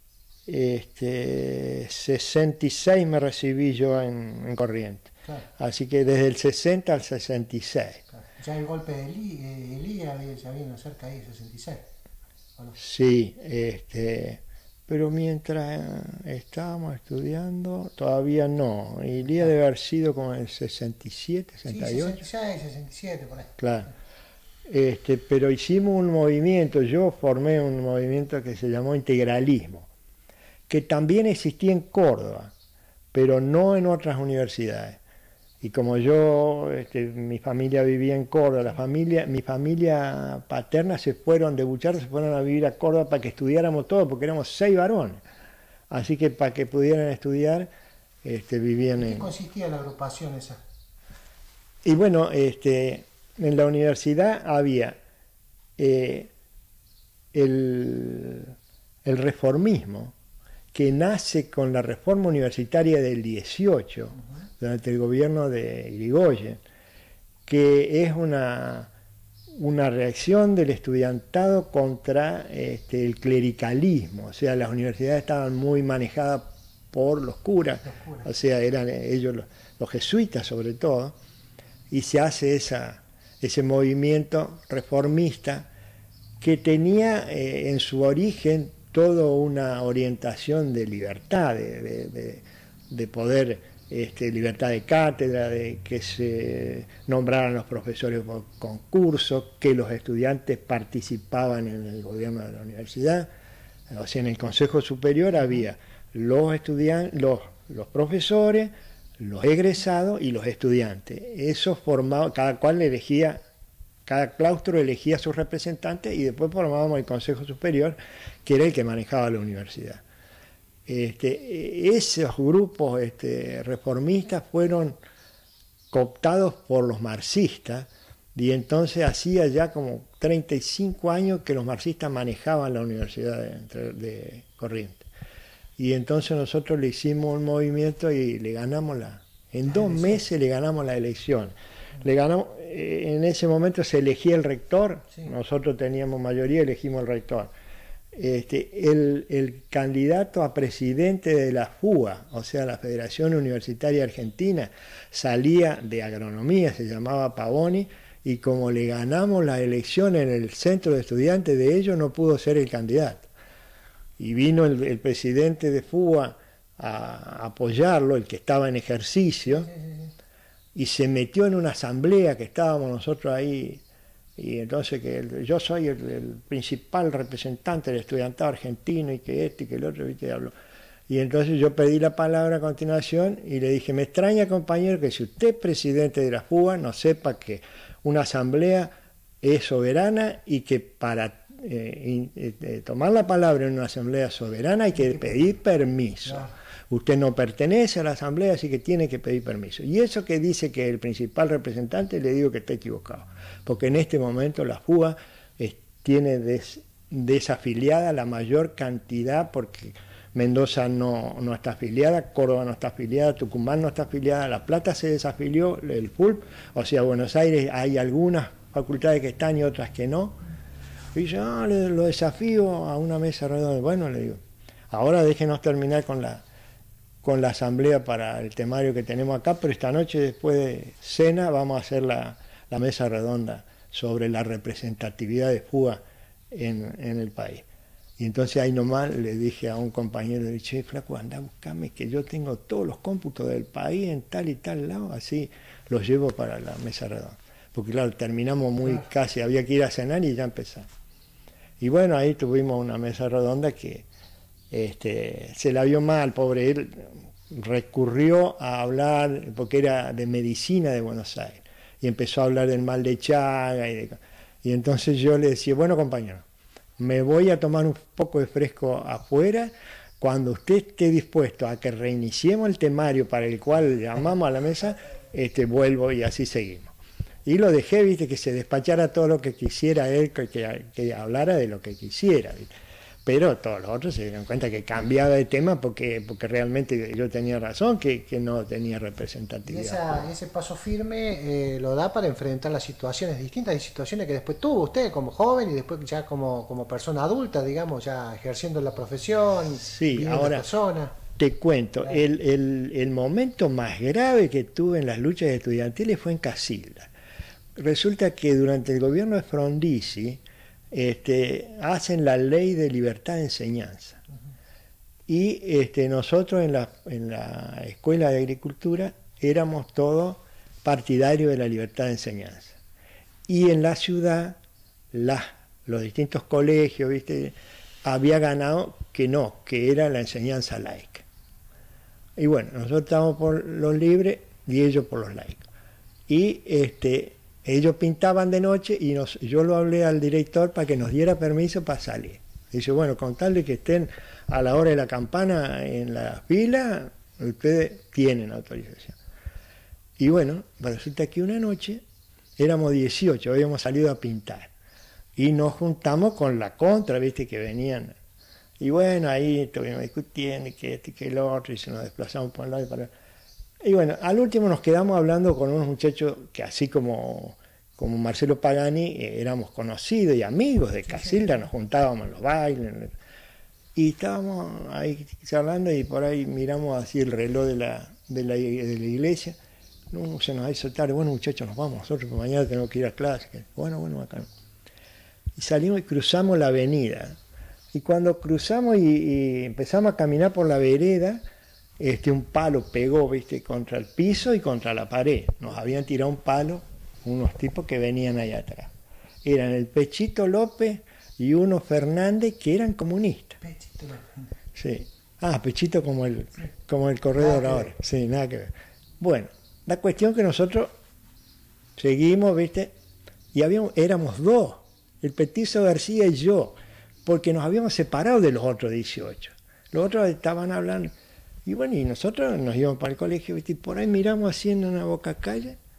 66 me recibí yo en Corrientes. Claro. Así que desde el 60 al 66. Claro. Ya el golpe de Elía ya vino cerca ahí, 66. ¿No? Sí, pero mientras estábamos estudiando, todavía no. Elía debe haber sido como en el 67, 68. Sí, 66, 67, por ahí. Claro. Pero hicimos un movimiento, yo formé un movimiento que se llamó integralismo, que también existía en Córdoba, pero no en otras universidades. Y como yo, mi familia vivía en Córdoba, mi familia paterna se fueron de Buchardo, se fueron a vivir a Córdoba para que estudiáramos todo, porque éramos 6 varones. Así que para que pudieran estudiar, vivían ¿En qué consistía la agrupación esa? Y bueno, en la universidad había el reformismo, que nace con la reforma universitaria del 18, durante el gobierno de Irigoyen, que es una reacción del estudiantado contra el clericalismo. O sea, las universidades estaban muy manejadas por los curas, o sea, eran ellos los jesuitas sobre todo, y se hace ese movimiento reformista que tenía en su origen toda una orientación de libertad, de poder, libertad de cátedra, de que se nombraran los profesores por concurso, que los estudiantes participaban en el gobierno de la universidad. O sea, en el Consejo Superior había los profesores, los egresados y los estudiantes. Eso formaba, cada claustro elegía a sus representantes y después formábamos el Consejo Superior, que era el que manejaba la universidad. Esos grupos reformistas fueron cooptados por los marxistas, y entonces hacía ya como 35 años que los marxistas manejaban la Universidad de Corrientes. Y entonces nosotros le hicimos un movimiento y le ganamos en 2 meses le ganamos la elección. Le ganamos, en ese momento se elegía el rector, sí. Nosotros teníamos mayoría, elegimos el rector. El candidato a presidente de la FUA, o sea, la Federación Universitaria Argentina, salía de agronomía, se llamaba Pavoni, y como le ganamos la elección en el centro de estudiantes de ellos, no pudo ser el candidato. Y vino el presidente de FUA a apoyarlo, el que estaba en ejercicio, y se metió en una asamblea que estábamos nosotros ahí. Y entonces yo soy el principal representante del estudiantado argentino y que este y que el otro, ¿viste? Habló. Y entonces yo pedí la palabra a continuación y le dije, me extraña, compañero, que si usted es presidente de la FUA no sepa que una asamblea es soberana y que para tomar la palabra en una asamblea soberana hay que pedir permiso. Usted no pertenece a la asamblea, así que tiene que pedir permiso. Y eso que dice que el principal representante, le digo que está equivocado. Porque en este momento la FUA tiene desafiliada la mayor cantidad, porque Mendoza no está afiliada, Córdoba no está afiliada, Tucumán no está afiliada, La Plata se desafilió, el FULP, o sea, Buenos Aires hay algunas facultades que están y otras que no. Y yo lo desafío a una mesa redonda. Bueno, le digo, ahora déjenos terminar con la asamblea para el temario que tenemos acá, pero esta noche después de cena vamos a hacer la mesa redonda sobre la representatividad de FUA en el país. Y entonces ahí nomás le dije a un compañero, le dije, flaco, anda a buscarme, que yo tengo todos los cómputos del país en tal y tal lado, así los llevo para la mesa redonda. Porque claro, terminamos muy casi, había que ir a cenar y ya empezamos. Y bueno, ahí tuvimos una mesa redonda que se la vio mal, pobre, él recurrió a hablar, porque era de medicina de Buenos Aires, y empezó a hablar del mal de Chaga, y entonces yo le decía, bueno, compañero, me voy a tomar un poco de fresco afuera, cuando usted esté dispuesto a que reiniciemos el temario para el cual llamamos a la mesa, vuelvo y así seguimos. Y lo dejé, viste, que se despachara todo lo que quisiera él, que hablara de lo que quisiera, ¿viste? Pero todos los otros se dieron cuenta que cambiaba de tema porque realmente yo tenía razón, que no tenía representatividad. Y ese paso firme lo da para enfrentar las situaciones distintas, y situaciones que después tuvo usted como joven y después ya como persona adulta, digamos, ya ejerciendo la profesión. Sí, ahora persona. Te cuento, el momento más grave que tuve en las luchas estudiantiles fue en Casilda. Resulta que durante el gobierno de Frondizi hacen la ley de libertad de enseñanza. Y nosotros en la Escuela de Agricultura éramos todos partidarios de la libertad de enseñanza. Y en la ciudad, los distintos colegios, ¿viste? Había ganado que era la enseñanza laica. Y bueno, nosotros estábamos por los libres y ellos por los laicos. Y ellos pintaban de noche y yo lo hablé al director para que nos diera permiso para salir. Dice, bueno, con tal de que estén a la hora de la campana en la fila, ustedes tienen autorización. Y bueno, resulta que una noche éramos 18, habíamos salido a pintar. Y nos juntamos con la contra, viste, que venían. Y bueno, ahí estuvimos discutiendo que este y que el otro, y se nos desplazamos por un lado y para otro. Y bueno, al último nos quedamos hablando con unos muchachos que así como Marcelo Pagani éramos conocidos y amigos de Casilda, nos juntábamos en los bailes, y estábamos ahí charlando y por ahí miramos así el reloj de la iglesia. No, se nos hizo tarde, bueno muchachos, nos vamos nosotros, porque mañana tenemos que ir a clase. Bueno, acá. Y salimos y cruzamos la avenida. Y cuando cruzamos y empezamos a caminar por la vereda, un palo pegó, viste, contra el piso y contra la pared. Nos habían tirado un palo unos tipos que venían allá atrás. Eran el Pechito López y uno Fernández, que eran comunistas. Pechito López. Sí. Pechito como el corredor ahora. Sí, nada que ver. Bueno, la cuestión que nosotros seguimos, viste, y éramos dos, el Petizo García y yo, porque nos habíamos separado de los otros 18. Los otros estaban hablando. Y bueno, y nosotros nos íbamos para el colegio, ¿viste? Y por ahí miramos así en una boca calle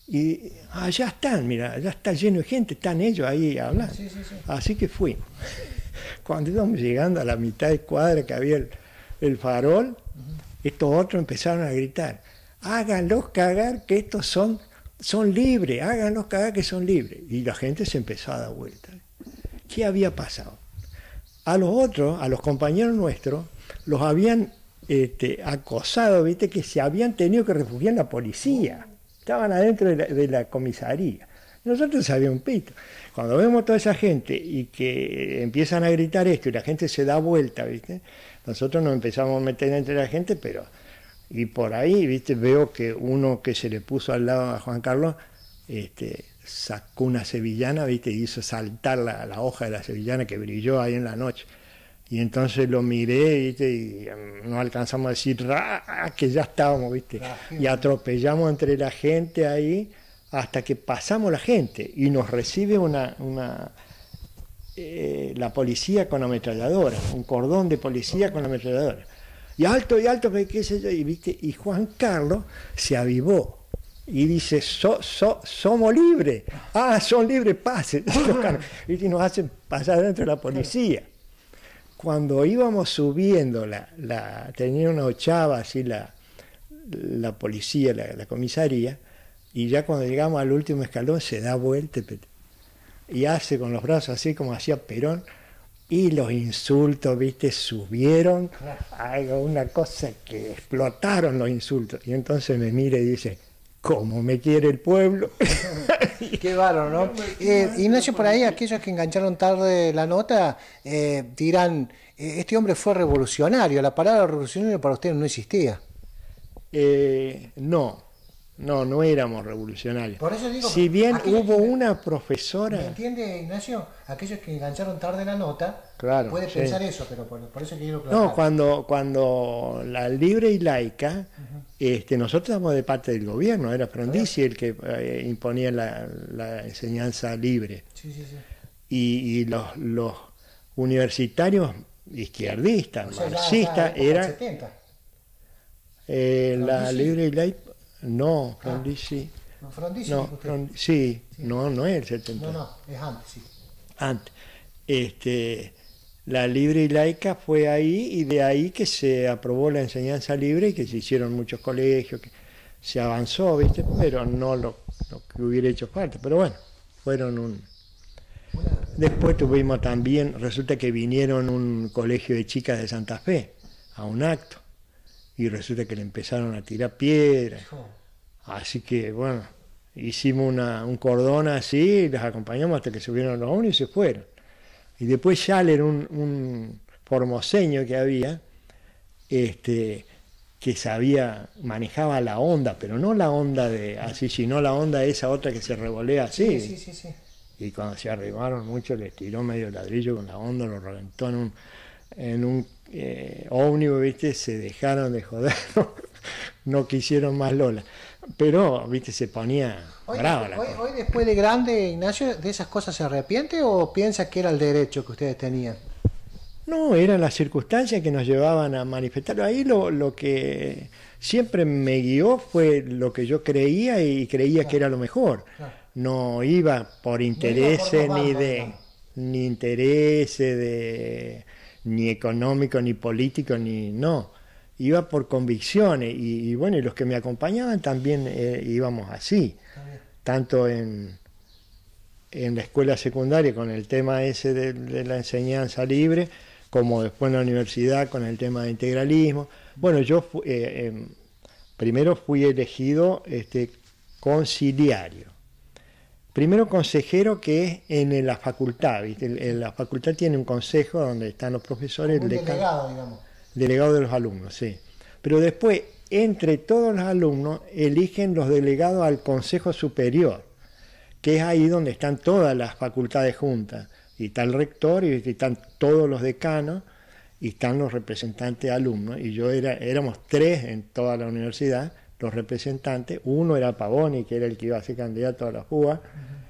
Y allá están, mira, ya está lleno de gente, están ellos ahí hablando. Sí, sí, sí. Así que fuimos. Cuando íbamos llegando a la mitad de cuadra que había el farol, estos otros empezaron a gritar, háganlos cagar que estos son libres, háganlos cagar que son libres. Y la gente se empezó a dar vuelta. ¿Qué había pasado? A los otros, a los compañeros nuestros, los habían acosado, viste, que se habían tenido que refugiar en la policía. Estaban adentro de la comisaría. Nosotros sabíamos un pito. Cuando vemos toda esa gente y que empiezan a gritar esto y la gente se da vuelta, ¿viste? Nosotros nos empezamos a meter entre la gente, pero... Y por ahí, ¿viste? Veo que uno que se le puso al lado a Juan Carlos, sacó una sevillana, ¿viste? Y hizo saltar la hoja de la sevillana que brilló ahí en la noche. Y entonces lo miré, ¿viste? Y no alcanzamos a decir que ya estábamos, ¿viste? Y atropellamos entre la gente ahí hasta que pasamos la gente y nos recibe la policía con ametralladora, un cordón de policía con ametralladora. Y alto, qué sé yo, y, ¿viste? Y Juan Carlos se avivó y dice, somos libres. Ah, son libres, pasen. ¿Viste? Y nos hacen pasar dentro de la policía. Cuando íbamos subiendo, tenía una ochava así la policía, la comisaría, y ya cuando llegamos al último escalón se da vuelta y hace con los brazos así como hacía Perón, y los insultos, viste, subieron a una cosa que explotaron los insultos. Y entonces me mira y dice, ¿cómo me quiere el pueblo? Qué bárbaro, ¿no? Ignacio, por ahí aquellos que engancharon tarde la nota dirán, este hombre fue revolucionario. La palabra revolucionario para ustedes no existía. No éramos revolucionarios. Por eso digo, si bien hubo una profesora... ¿Me entiende, Ignacio? Aquellos que engancharon tarde la nota, claro, puede sí. pensar eso, pero por eso quiero aclarar. No, cuando la libre y laica, nosotros estamos de parte del gobierno, era Frondizi el que imponía la enseñanza libre. Sí. Y los universitarios izquierdistas, marxistas, era... la libre y laica... No, Frondizi. Frondizi. Sí, no es el 70. No, es antes, sí. Antes. La libre y laica fue ahí, y de ahí que se aprobó la enseñanza libre y que se hicieron muchos colegios, que se avanzó, ¿viste? Pero no lo que hubiera hecho falta. Pero bueno, fueron Después tuvimos también, resulta que vinieron un colegio de chicas de Santa Fe a un acto. Y resulta que le empezaron a tirar piedras. Así que, bueno, hicimos un cordón así, les acompañamos hasta que subieron los ómnibus y se fueron. Y después Schaller, un formoseño que había, que manejaba la onda, pero no la onda de así, sino la onda esa otra que se revolea así. Sí. Y cuando se arribaron mucho, les tiró medio ladrillo con la onda, lo reventó en un ómnibus, ¿viste? Se dejaron de joder, no quisieron más Lola. Pero, ¿viste? Se ponía brava la cosa. Hoy, después de grande, Ignacio, ¿de esas cosas se arrepiente o piensa que era el derecho que ustedes tenían? No, eran las circunstancias que nos llevaban a manifestarlo. Ahí lo que siempre me guió fue lo que yo creía y creía que era lo mejor. No iba por intereses ni intereses ni económico, ni político, no. Iba por convicciones y bueno, y los que me acompañaban también íbamos así. Tanto en la escuela secundaria con el tema ese de la enseñanza libre, como después en la universidad con el tema de integralismo. Bueno, yo primero fui elegido conciliario. Primero consejero, que es en la facultad, ¿viste? En la facultad tiene un consejo donde están los profesores, un delegado, digamos. Delegado de los alumnos, sí. Pero después, entre todos los alumnos, eligen los delegados al Consejo Superior, que es ahí donde están todas las facultades juntas. Y está el rector, y están todos los decanos, y están los representantes de alumnos. Y éramos 3 en toda la universidad, los representantes. Uno era Pavoni, que era el que iba a ser candidato a la FUA,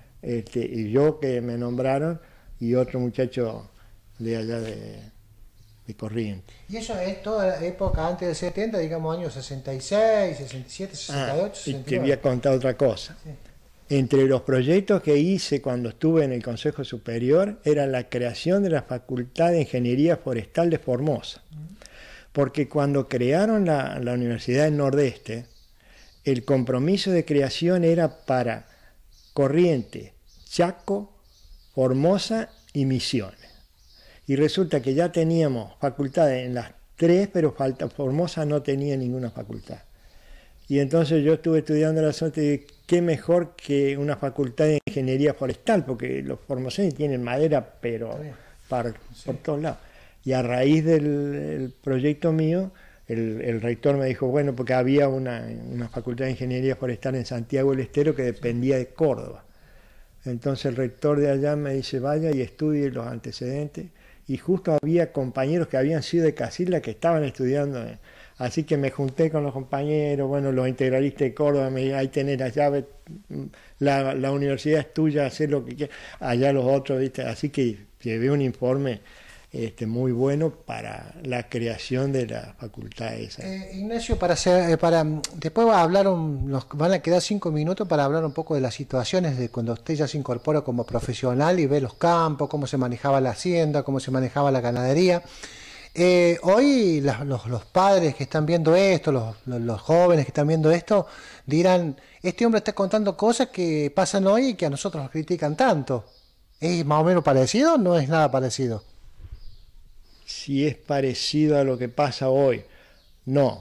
y yo, que me nombraron, y otro muchacho de allá de Corrientes. Y eso es toda la época antes del 70, digamos años 66, 67, 68, 69. Y te voy a contar otra cosa. Sí. entre los proyectos que hice cuando estuve en el Consejo Superior era la creación de la Facultad de Ingeniería Forestal de Formosa. Porque cuando crearon la Universidad del Nordeste, el compromiso de creación era para Corrientes, Chaco, Formosa y Misiones. Y resulta que ya teníamos facultades en las tres, pero Formosa no tenía ninguna facultad. Y entonces yo estuve estudiando el asunto y dije, qué mejor que una facultad de ingeniería forestal, porque los formoseños tienen madera, pero por todos lados. Y a raíz del proyecto mío, el rector me dijo, bueno, porque había una facultad de ingeniería forestal en Santiago del Estero que dependía de Córdoba. Entonces el rector de allá me dice, vaya y estudie los antecedentes. Y justo había compañeros que habían sido de Casilda que estaban estudiando. Así que me junté con los compañeros, bueno, los integralistas de Córdoba, me dijeron, ahí tenés las llaves, la universidad es tuya, hacer lo que quieras. Allá los otros, ¿viste? Así que llevé un informe muy bueno para la creación de la facultad esa. Ignacio, después va a hablar nos van a quedar 5 minutos para hablar un poco de las situaciones de cuando usted ya se incorpora como profesional y ve los campos, cómo se manejaba la hacienda, cómo se manejaba la ganadería. Hoy los padres que están viendo esto, los jóvenes que están viendo esto, dirán, este hombre está contando cosas que pasan hoy y que a nosotros nos critican tanto. ¿Es más o menos parecido o no es nada parecido? Si es parecido a lo que pasa hoy, no.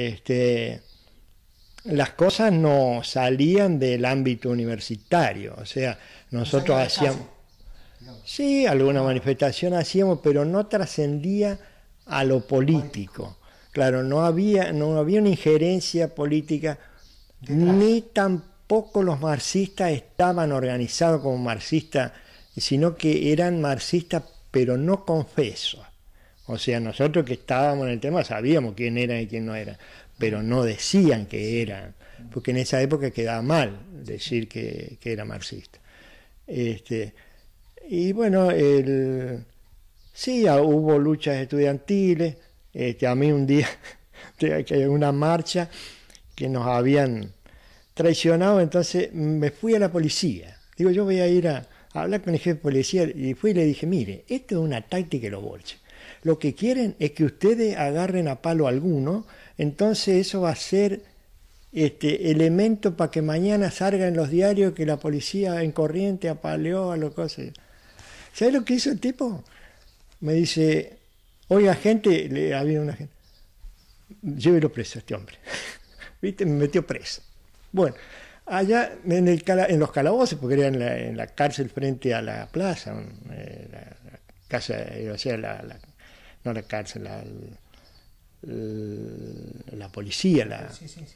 Las cosas no salían del ámbito universitario, o sea, nosotros hacíamos, sí, alguna manifestación hacíamos, pero no trascendía a lo político. Claro, no había una injerencia política, ni tampoco los marxistas estaban organizados como marxistas, sino que eran marxistas, pero no confesos. O sea, nosotros que estábamos en el tema sabíamos quién era y quién no era, pero no decían que eran, porque en esa época quedaba mal decir que era marxista. Y bueno, sí, hubo luchas estudiantiles. A mí un día, que una marcha que nos habían traicionado, entonces me fui a la policía. Digo, yo voy a ir a hablar con el jefe de policía, y fui y le dije, mire, esto es una táctica de los bolches. Lo que quieren es que ustedes agarren a palo a alguno, entonces eso va a ser elemento para que mañana salga en los diarios que la policía en Corrientes apaleó a los cosas. ¿Sabes lo que hizo el tipo? Me dice, oiga, gente, había una gente, llévelo preso a este hombre. ¿Viste? Me metió preso. Bueno, allá en los calabozos, porque era en la cárcel frente a la plaza, la casa, o sea, no la cárcel, la policía.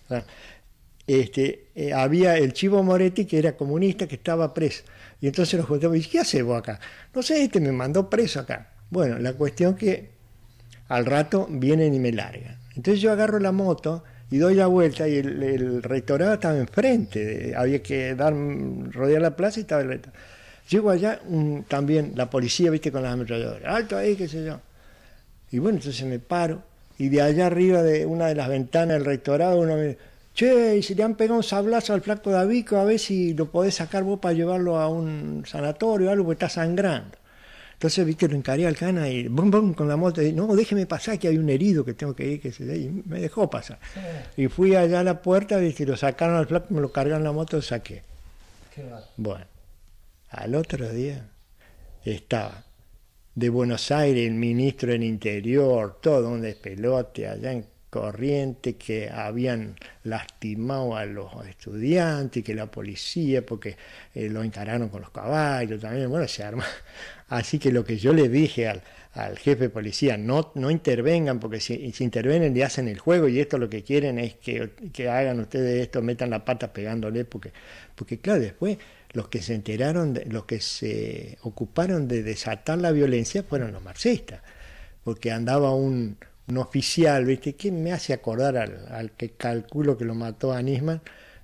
Sí. Había el Chivo Moretti, que era comunista, que estaba preso. Y entonces los juntamos y dije, ¿qué haces vos acá? No sé, me mandó preso acá. Bueno, la cuestión que al rato vienen y me largan. Entonces yo agarro la moto y doy la vuelta y el rectorado estaba enfrente. Había que rodear la plaza y estaba el rectorado. Llego allá, también la policía, viste, con las ametralladoras. Alto ahí, qué sé yo. Y bueno, entonces me paro y de allá arriba de una de las ventanas del rectorado uno me dice, che, y si le han pegado un sablazo al flaco Davico, a ver si lo podés sacar vos para llevarlo a un sanatorio o algo, porque está sangrando. Entonces, viste, lo encaré al cana y bum, bum, con la moto, y no, déjeme pasar, que hay un herido que tengo que ir, que se dé, y me dejó pasar. Sí. Y fui allá a la puerta, viste, lo sacaron al flaco, me lo cargaron en la moto y saqué. Bueno, al otro día estaba de Buenos Aires el ministro del Interior, todo un despelote allá en Corrientes, que habían lastimado a los estudiantes, que la policía, porque lo encararon con los caballos también, bueno, se arma. Así que lo que yo le dije al jefe de policía, no intervengan, porque si intervienen le hacen el juego, y esto lo que quieren es que hagan ustedes esto, metan la pata pegándole, porque claro, después los que se enteraron, los que se ocuparon de desatar la violencia fueron los marxistas, porque andaba un oficial, ¿viste? Que me hace acordar al que calculo que lo mató a Nisman,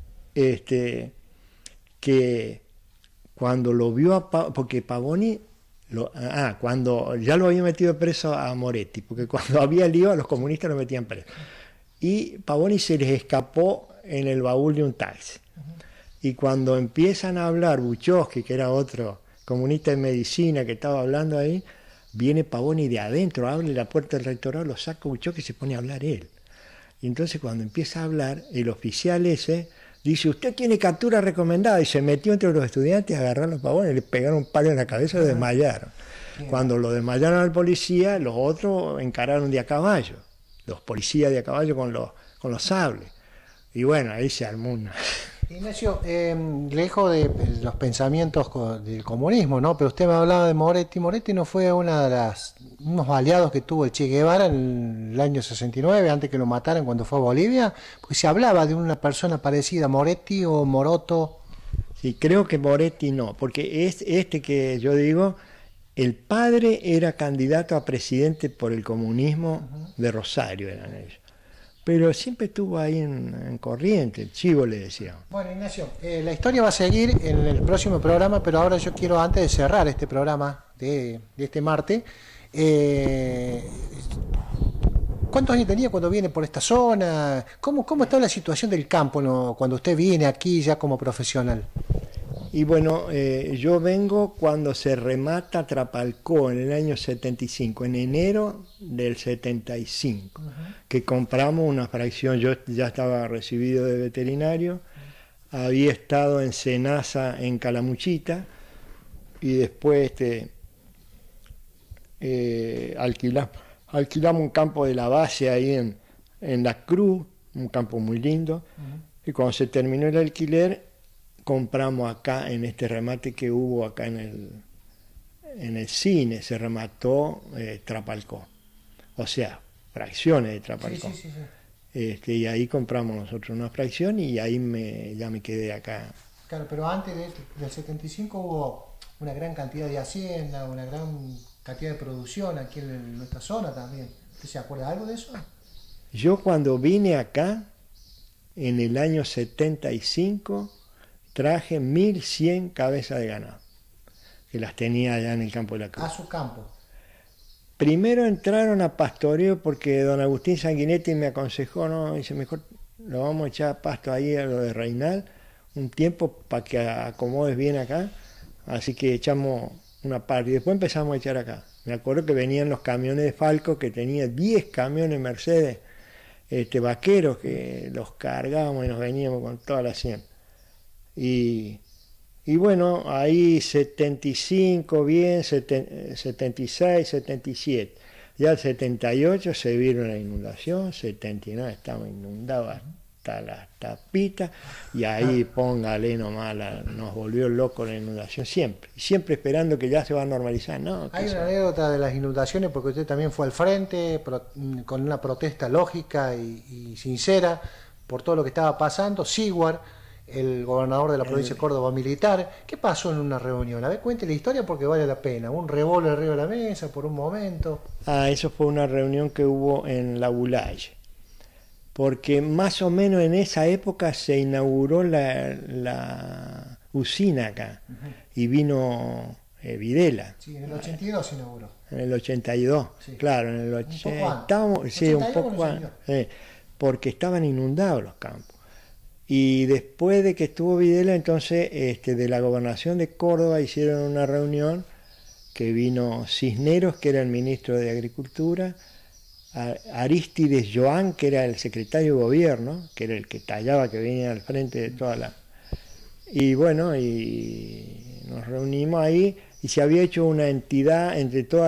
que cuando lo vio porque Pavoni, cuando ya lo había metido preso a Moretti, porque cuando había lío a los comunistas lo metían preso, y Pavoni se les escapó en el baúl de un taxi. Y cuando empiezan a hablar, Buchowski, que era otro comunista de medicina que estaba hablando ahí, viene Pavón y de adentro abre la puerta del rectorado, lo saca Buchowski y se pone a hablar él. Y entonces cuando empieza a hablar, el oficial ese dice, usted tiene captura recomendada, y se metió entre los estudiantes, agarraron los Pavones y le pegaron un palo en la cabeza y lo desmayaron. Cuando lo desmayaron al policía, los otros encararon de a caballo, los policías de a caballo con los sables. Y bueno, ahí se armó una... Ignacio, lejos de los pensamientos del comunismo, ¿no? Pero usted me hablaba de Moretti. Moretti no fue unos aliados que tuvo el Che Guevara en el año 69, antes que lo mataran cuando fue a Bolivia, porque se hablaba de una persona parecida, Moretti o Moroto. Sí, creo que Moretti no, porque es este que yo digo, el padre era candidato a presidente por el comunismo de Rosario, eran ellos. Pero siempre estuvo ahí en corriente, el chivo le decía. Bueno, Ignacio, la historia va a seguir en el próximo programa, pero ahora yo quiero, antes de cerrar este programa de este martes, ¿cuántos años tenía cuando viene por esta zona? ¿Cómo está la situación del campo cuando usted viene aquí ya como profesional? Y bueno, yo vengo cuando se remata Trapalcó en el año 75, en enero del 75, que compramos una fracción. Yo ya estaba recibido de veterinario, había estado en Senasa en Calamuchita, y después alquilamos un campo de la base ahí en La Cruz, un campo muy lindo, y cuando se terminó el alquiler, compramos acá en este remate que hubo acá en el cine, se remató Trapalcó, o sea, fracciones de Trapalcó. Sí. Y ahí compramos nosotros una fracción y ahí ya me quedé acá. Claro, pero antes del 75 hubo una gran cantidad de hacienda, una gran cantidad de producción aquí en nuestra zona también. ¿Usted se acuerda algo de eso? Yo cuando vine acá, en el año 75, traje 1100 cabezas de ganado, que las tenía allá en el campo de la Cruz. A su campo. Primero entraron a pastoreo porque don Agustín Sanguinetti me aconsejó, no, dice, mejor lo vamos a echar a pasto ahí a lo de Reinal, un tiempo para que acomodes bien acá, así que echamos una parte y después empezamos a echar acá. Me acuerdo que venían los camiones de Falco, que tenía 10 camiones Mercedes, vaqueros, que los cargábamos y nos veníamos con toda la hacienda. Y bueno, ahí 75, bien, 76, 77. Ya el 78 se vino la inundación, 79 estamos inundados hasta las tapitas, y ahí póngale nomás, nos volvió loco la inundación siempre. Y siempre esperando que ya se va a normalizar. No, hay una anécdota de las inundaciones, porque usted también fue al frente con una protesta lógica y sincera por todo lo que estaba pasando. Siguar, el gobernador de la provincia de Córdoba militar. ¿Qué pasó en una reunión? A ver, cuente la historia porque vale la pena. Un revólver arriba de la mesa por un momento. Eso fue una reunión que hubo en la Boulaye, porque más o menos en esa época se inauguró la usina acá, y vino Videla. Sí, en el 82 se inauguró. En el 82, sí. Claro, en el 82. Sí, un poco antes, porque estaban inundados los campos. Y después de que estuvo Videla, entonces de la gobernación de Córdoba hicieron una reunión que vino Cisneros, que era el ministro de Agricultura, Arístides Joan, que era el secretario de gobierno, que era el que tallaba, que venía al frente de toda la... Y bueno, y nos reunimos ahí, y se había hecho una entidad entre todas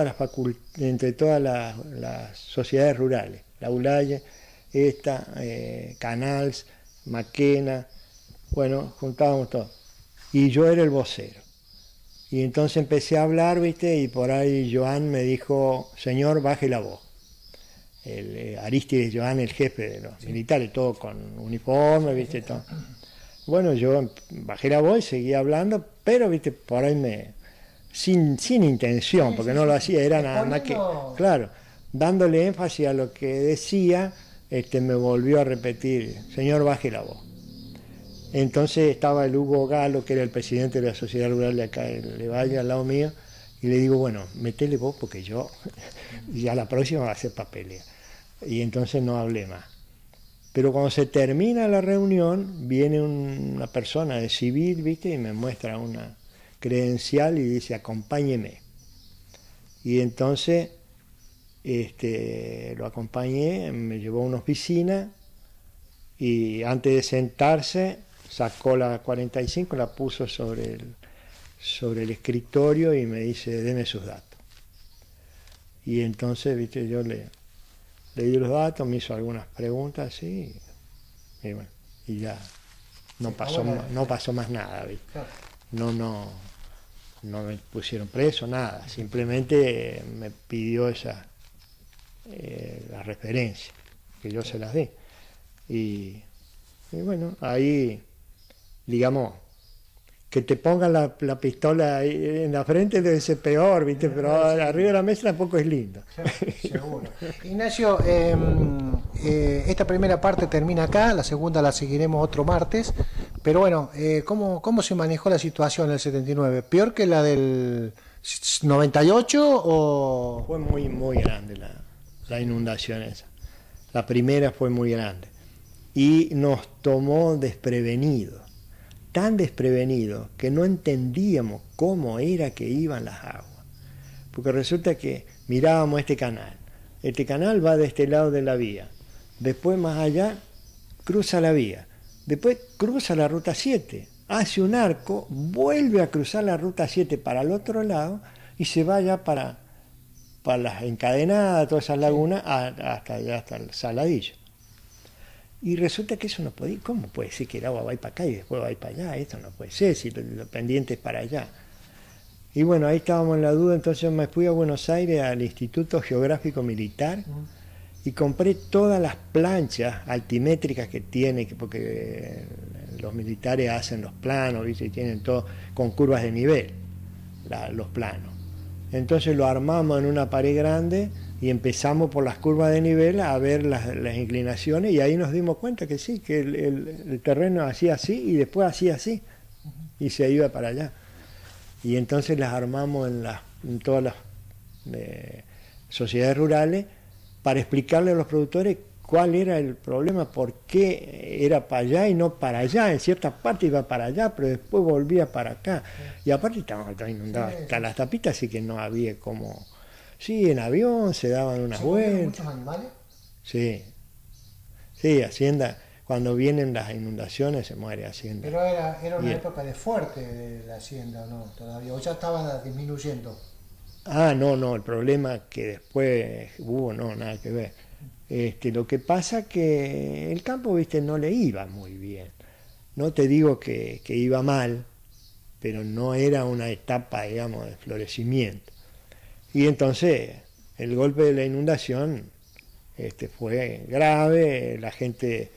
las sociedades rurales, la Boulaye, Canals, Maquena, bueno, juntábamos todo. Y yo era el vocero. Y entonces empecé a hablar, ¿viste? Y por ahí Joan me dijo, señor, baje la voz. Arístides Joan, el jefe de los militares, todo con uniforme, ¿viste? Todo. Bueno, yo bajé la voz y seguía hablando, pero, ¿viste? Por ahí sin intención, porque no lo hacía, era nada más que, claro, dándole énfasis a lo que decía. Me volvió a repetir, señor, baje la voz. Entonces estaba el Hugo Galo, que era el presidente de la Sociedad Rural de acá, de Levalle, al lado mío, y le digo, bueno, metele vos porque yo ya la próxima va a ser papelea. Y entonces no hablé más. Pero cuando se termina la reunión, viene una persona de civil, ¿viste? Y me muestra una credencial y dice, acompáñeme. Y entonces lo acompañé, me llevó a una oficina y antes de sentarse sacó la 45, la puso sobre el escritorio y me dice, deme sus datos. Y entonces, ¿viste? Yo le di los datos, me hizo algunas preguntas así, y bueno, y ya no pasó más nada, ¿viste? No me pusieron preso, nada, simplemente me pidió la referencia, que yo se las di. Y bueno, ahí, digamos, que te pongan la pistola en la frente debe ser peor, ¿viste? Pero arriba de la mesa tampoco es lindo. Seguro. Ignacio, esta primera parte termina acá, la segunda la seguiremos otro martes, pero bueno, ¿cómo se manejó la situación en el 79? ¿Peor que la del 98 o...? Fue muy, muy grande la inundación esa. La primera fue muy grande y nos tomó desprevenidos. Tan desprevenido que no entendíamos cómo era que iban las aguas. Porque resulta que mirábamos este canal va de este lado de la vía, después más allá cruza la vía, después cruza la ruta 7, hace un arco, vuelve a cruzar la ruta 7 para el otro lado y se va ya para las encadenadas, todas esas lagunas, hasta allá, hasta el Saladillo. Y resulta que eso no podía. ¿Cómo puede ser que el agua va a ir para acá y después va a ir para allá? Esto no puede ser, si lo pendiente es para allá. Y bueno, ahí estábamos en la duda, entonces me fui a Buenos Aires al Instituto Geográfico Militar y compré todas las planchas altimétricas que tiene, porque los militares hacen los planos, ¿viste? Y tienen todo con curvas de nivel, los planos. Entonces lo armamos en una pared grande y empezamos por las curvas de nivel a ver las inclinaciones y ahí nos dimos cuenta que sí, que el terreno hacía así y después hacía así y se iba para allá. Y entonces las armamos en todas las sociedades rurales para explicarle a los productores cuál era el problema, por qué era para allá y no para allá. En cierta parte iba para allá, pero después volvía para acá. Y aparte estábamos inundados hasta las tapitas, así que no había como... Sí, en avión se daban unas vueltas. ¿Muchos animales? Sí. Sí, Hacienda, cuando vienen las inundaciones se muere Hacienda. Pero era una época de fuerte de la Hacienda, ¿no? Todavía, o ya estaba disminuyendo. No, el problema que después hubo, nada que ver. Lo que pasa que el campo, viste, no le iba muy bien. No te digo que iba mal, pero no era una etapa, digamos, de florecimiento. Y entonces el golpe de la inundación fue grave, la gente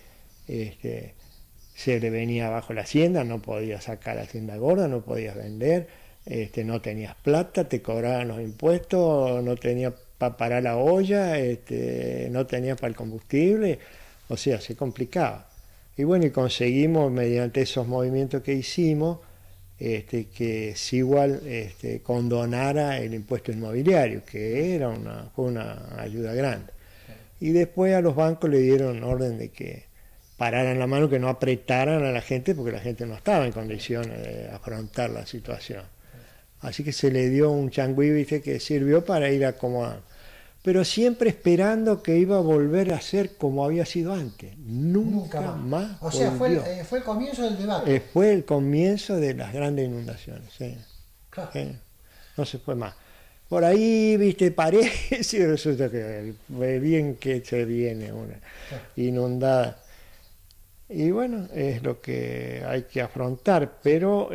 se le venía abajo la hacienda, no podías sacar la hacienda gorda, no podías vender, no tenías plata, te cobraban los impuestos, no tenías para parar la olla, no tenías para el combustible, o sea, se complicaba. Y bueno, y conseguimos mediante esos movimientos que hicimos, que Sigual condonara el impuesto inmobiliario, que fue una ayuda grande. Y después a los bancos le dieron orden de que pararan la mano, que no apretaran a la gente, porque la gente no estaba en condiciones de afrontar la situación. Así que se le dio un changüí, ¿viste?, que sirvió para ir acomodando. Pero siempre esperando que iba a volver a ser como había sido antes. Nunca más. O sea, fue el comienzo del debate. Fue el comienzo de las grandes inundaciones. Sí. Claro. No se fue más. Por ahí, viste, parece y resulta que bien que se viene una inundada. Y bueno, es lo que hay que afrontar, pero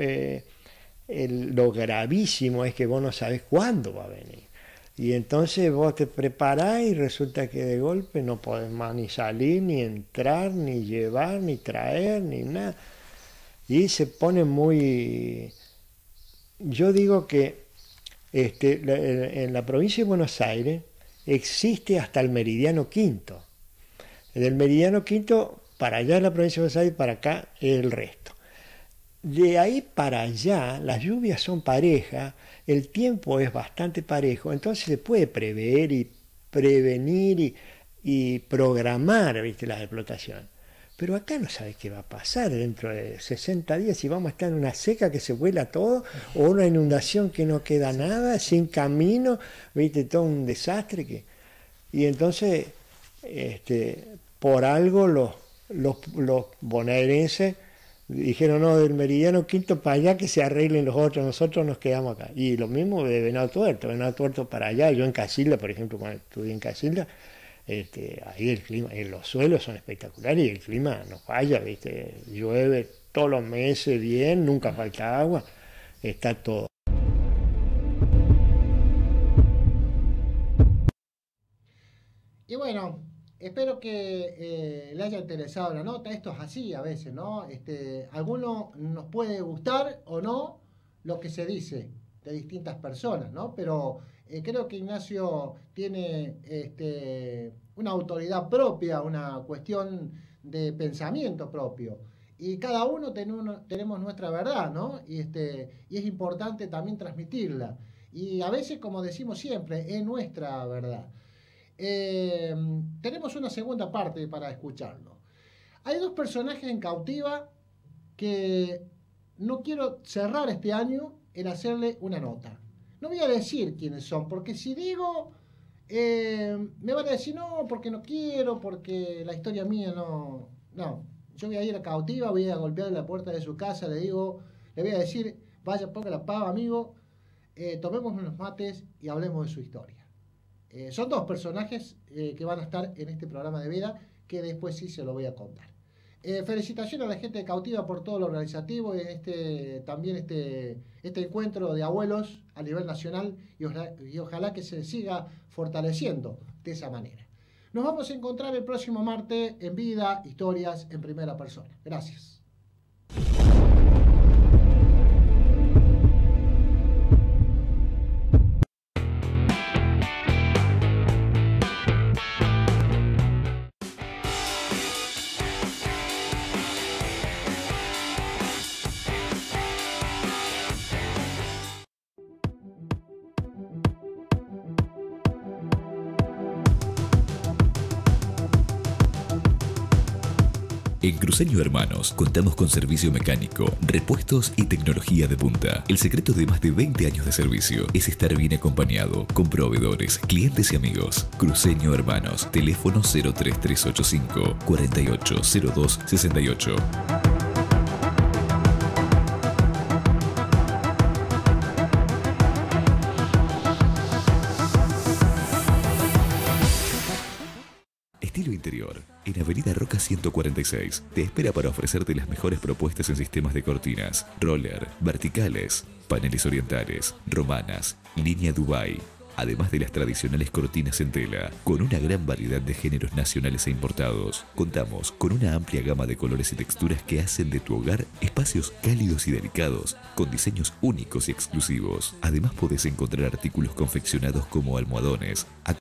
lo gravísimo es que vos no sabés cuándo va a venir. Y entonces vos te preparás y resulta que de golpe no podés más ni salir, ni entrar, ni llevar, ni traer, ni nada. Y se pone muy... Yo digo que en la provincia de Buenos Aires existe hasta el meridiano quinto. Del meridiano quinto para allá en la provincia de Buenos Aires, para acá es el resto. De ahí para allá las lluvias son parejas, el tiempo es bastante parejo, entonces se puede prever y prevenir y programar, ¿viste?, las explotaciones. Pero acá no sabes qué va a pasar dentro de 60 días, si vamos a estar en una seca que se vuela todo, o una inundación que no queda nada, sin camino, viste, todo un desastre. Y entonces, por algo los bonaerenses dijeron, no, del Meridiano Quinto para allá que se arreglen los otros, nosotros nos quedamos acá. Y lo mismo de Venado Tuerto para allá. Yo en Casilda, por ejemplo, cuando estudié en Casilda, ahí el clima, los suelos son espectaculares y el clima no falla, ¿viste? Llueve todos los meses bien, nunca falta agua, está todo. Y bueno, espero que le haya interesado la nota. Esto es así a veces, ¿no? Alguno nos puede gustar o no lo que se dice de distintas personas, ¿no? Pero creo que Ignacio tiene una autoridad propia, una cuestión de pensamiento propio. Y cada uno tenemos nuestra verdad, ¿no? Y es importante también transmitirla. Y a veces, como decimos siempre, es nuestra verdad. Tenemos una segunda parte para escucharlo. Hay dos personajes en Cautiva que no quiero cerrar este año en hacerle una nota. No voy a decir quiénes son, porque si digo, me van a decir, no, porque no quiero, porque la historia mía no. No, yo voy a ir a Cautiva, voy a golpear la puerta de su casa, le voy a decir, vaya, ponga la pava, amigo, tomemos unos mates y hablemos de su historia. Son dos personajes que van a estar en este programa de vida, que después sí se lo voy a contar. Felicitaciones a la gente de Cautiva por todo lo organizativo en también este encuentro de abuelos a nivel nacional y ojalá que se siga fortaleciendo de esa manera. Nos vamos a encontrar el próximo martes en Vida, Historias en Primera Persona. Gracias. En Cruceño Hermanos contamos con servicio mecánico, repuestos y tecnología de punta. El secreto de más de 20 años de servicio es estar bien acompañado, con proveedores, clientes y amigos. Cruceño Hermanos, teléfono 03385 480268. Estilo Interior, en Avenida Roca 146, te espera para ofrecerte las mejores propuestas en sistemas de cortinas, roller, verticales, paneles orientales, romanas, línea Dubai, además de las tradicionales cortinas en tela, con una gran variedad de géneros nacionales e importados. Contamos con una amplia gama de colores y texturas que hacen de tu hogar espacios cálidos y delicados, con diseños únicos y exclusivos. Además podés encontrar artículos confeccionados como almohadones,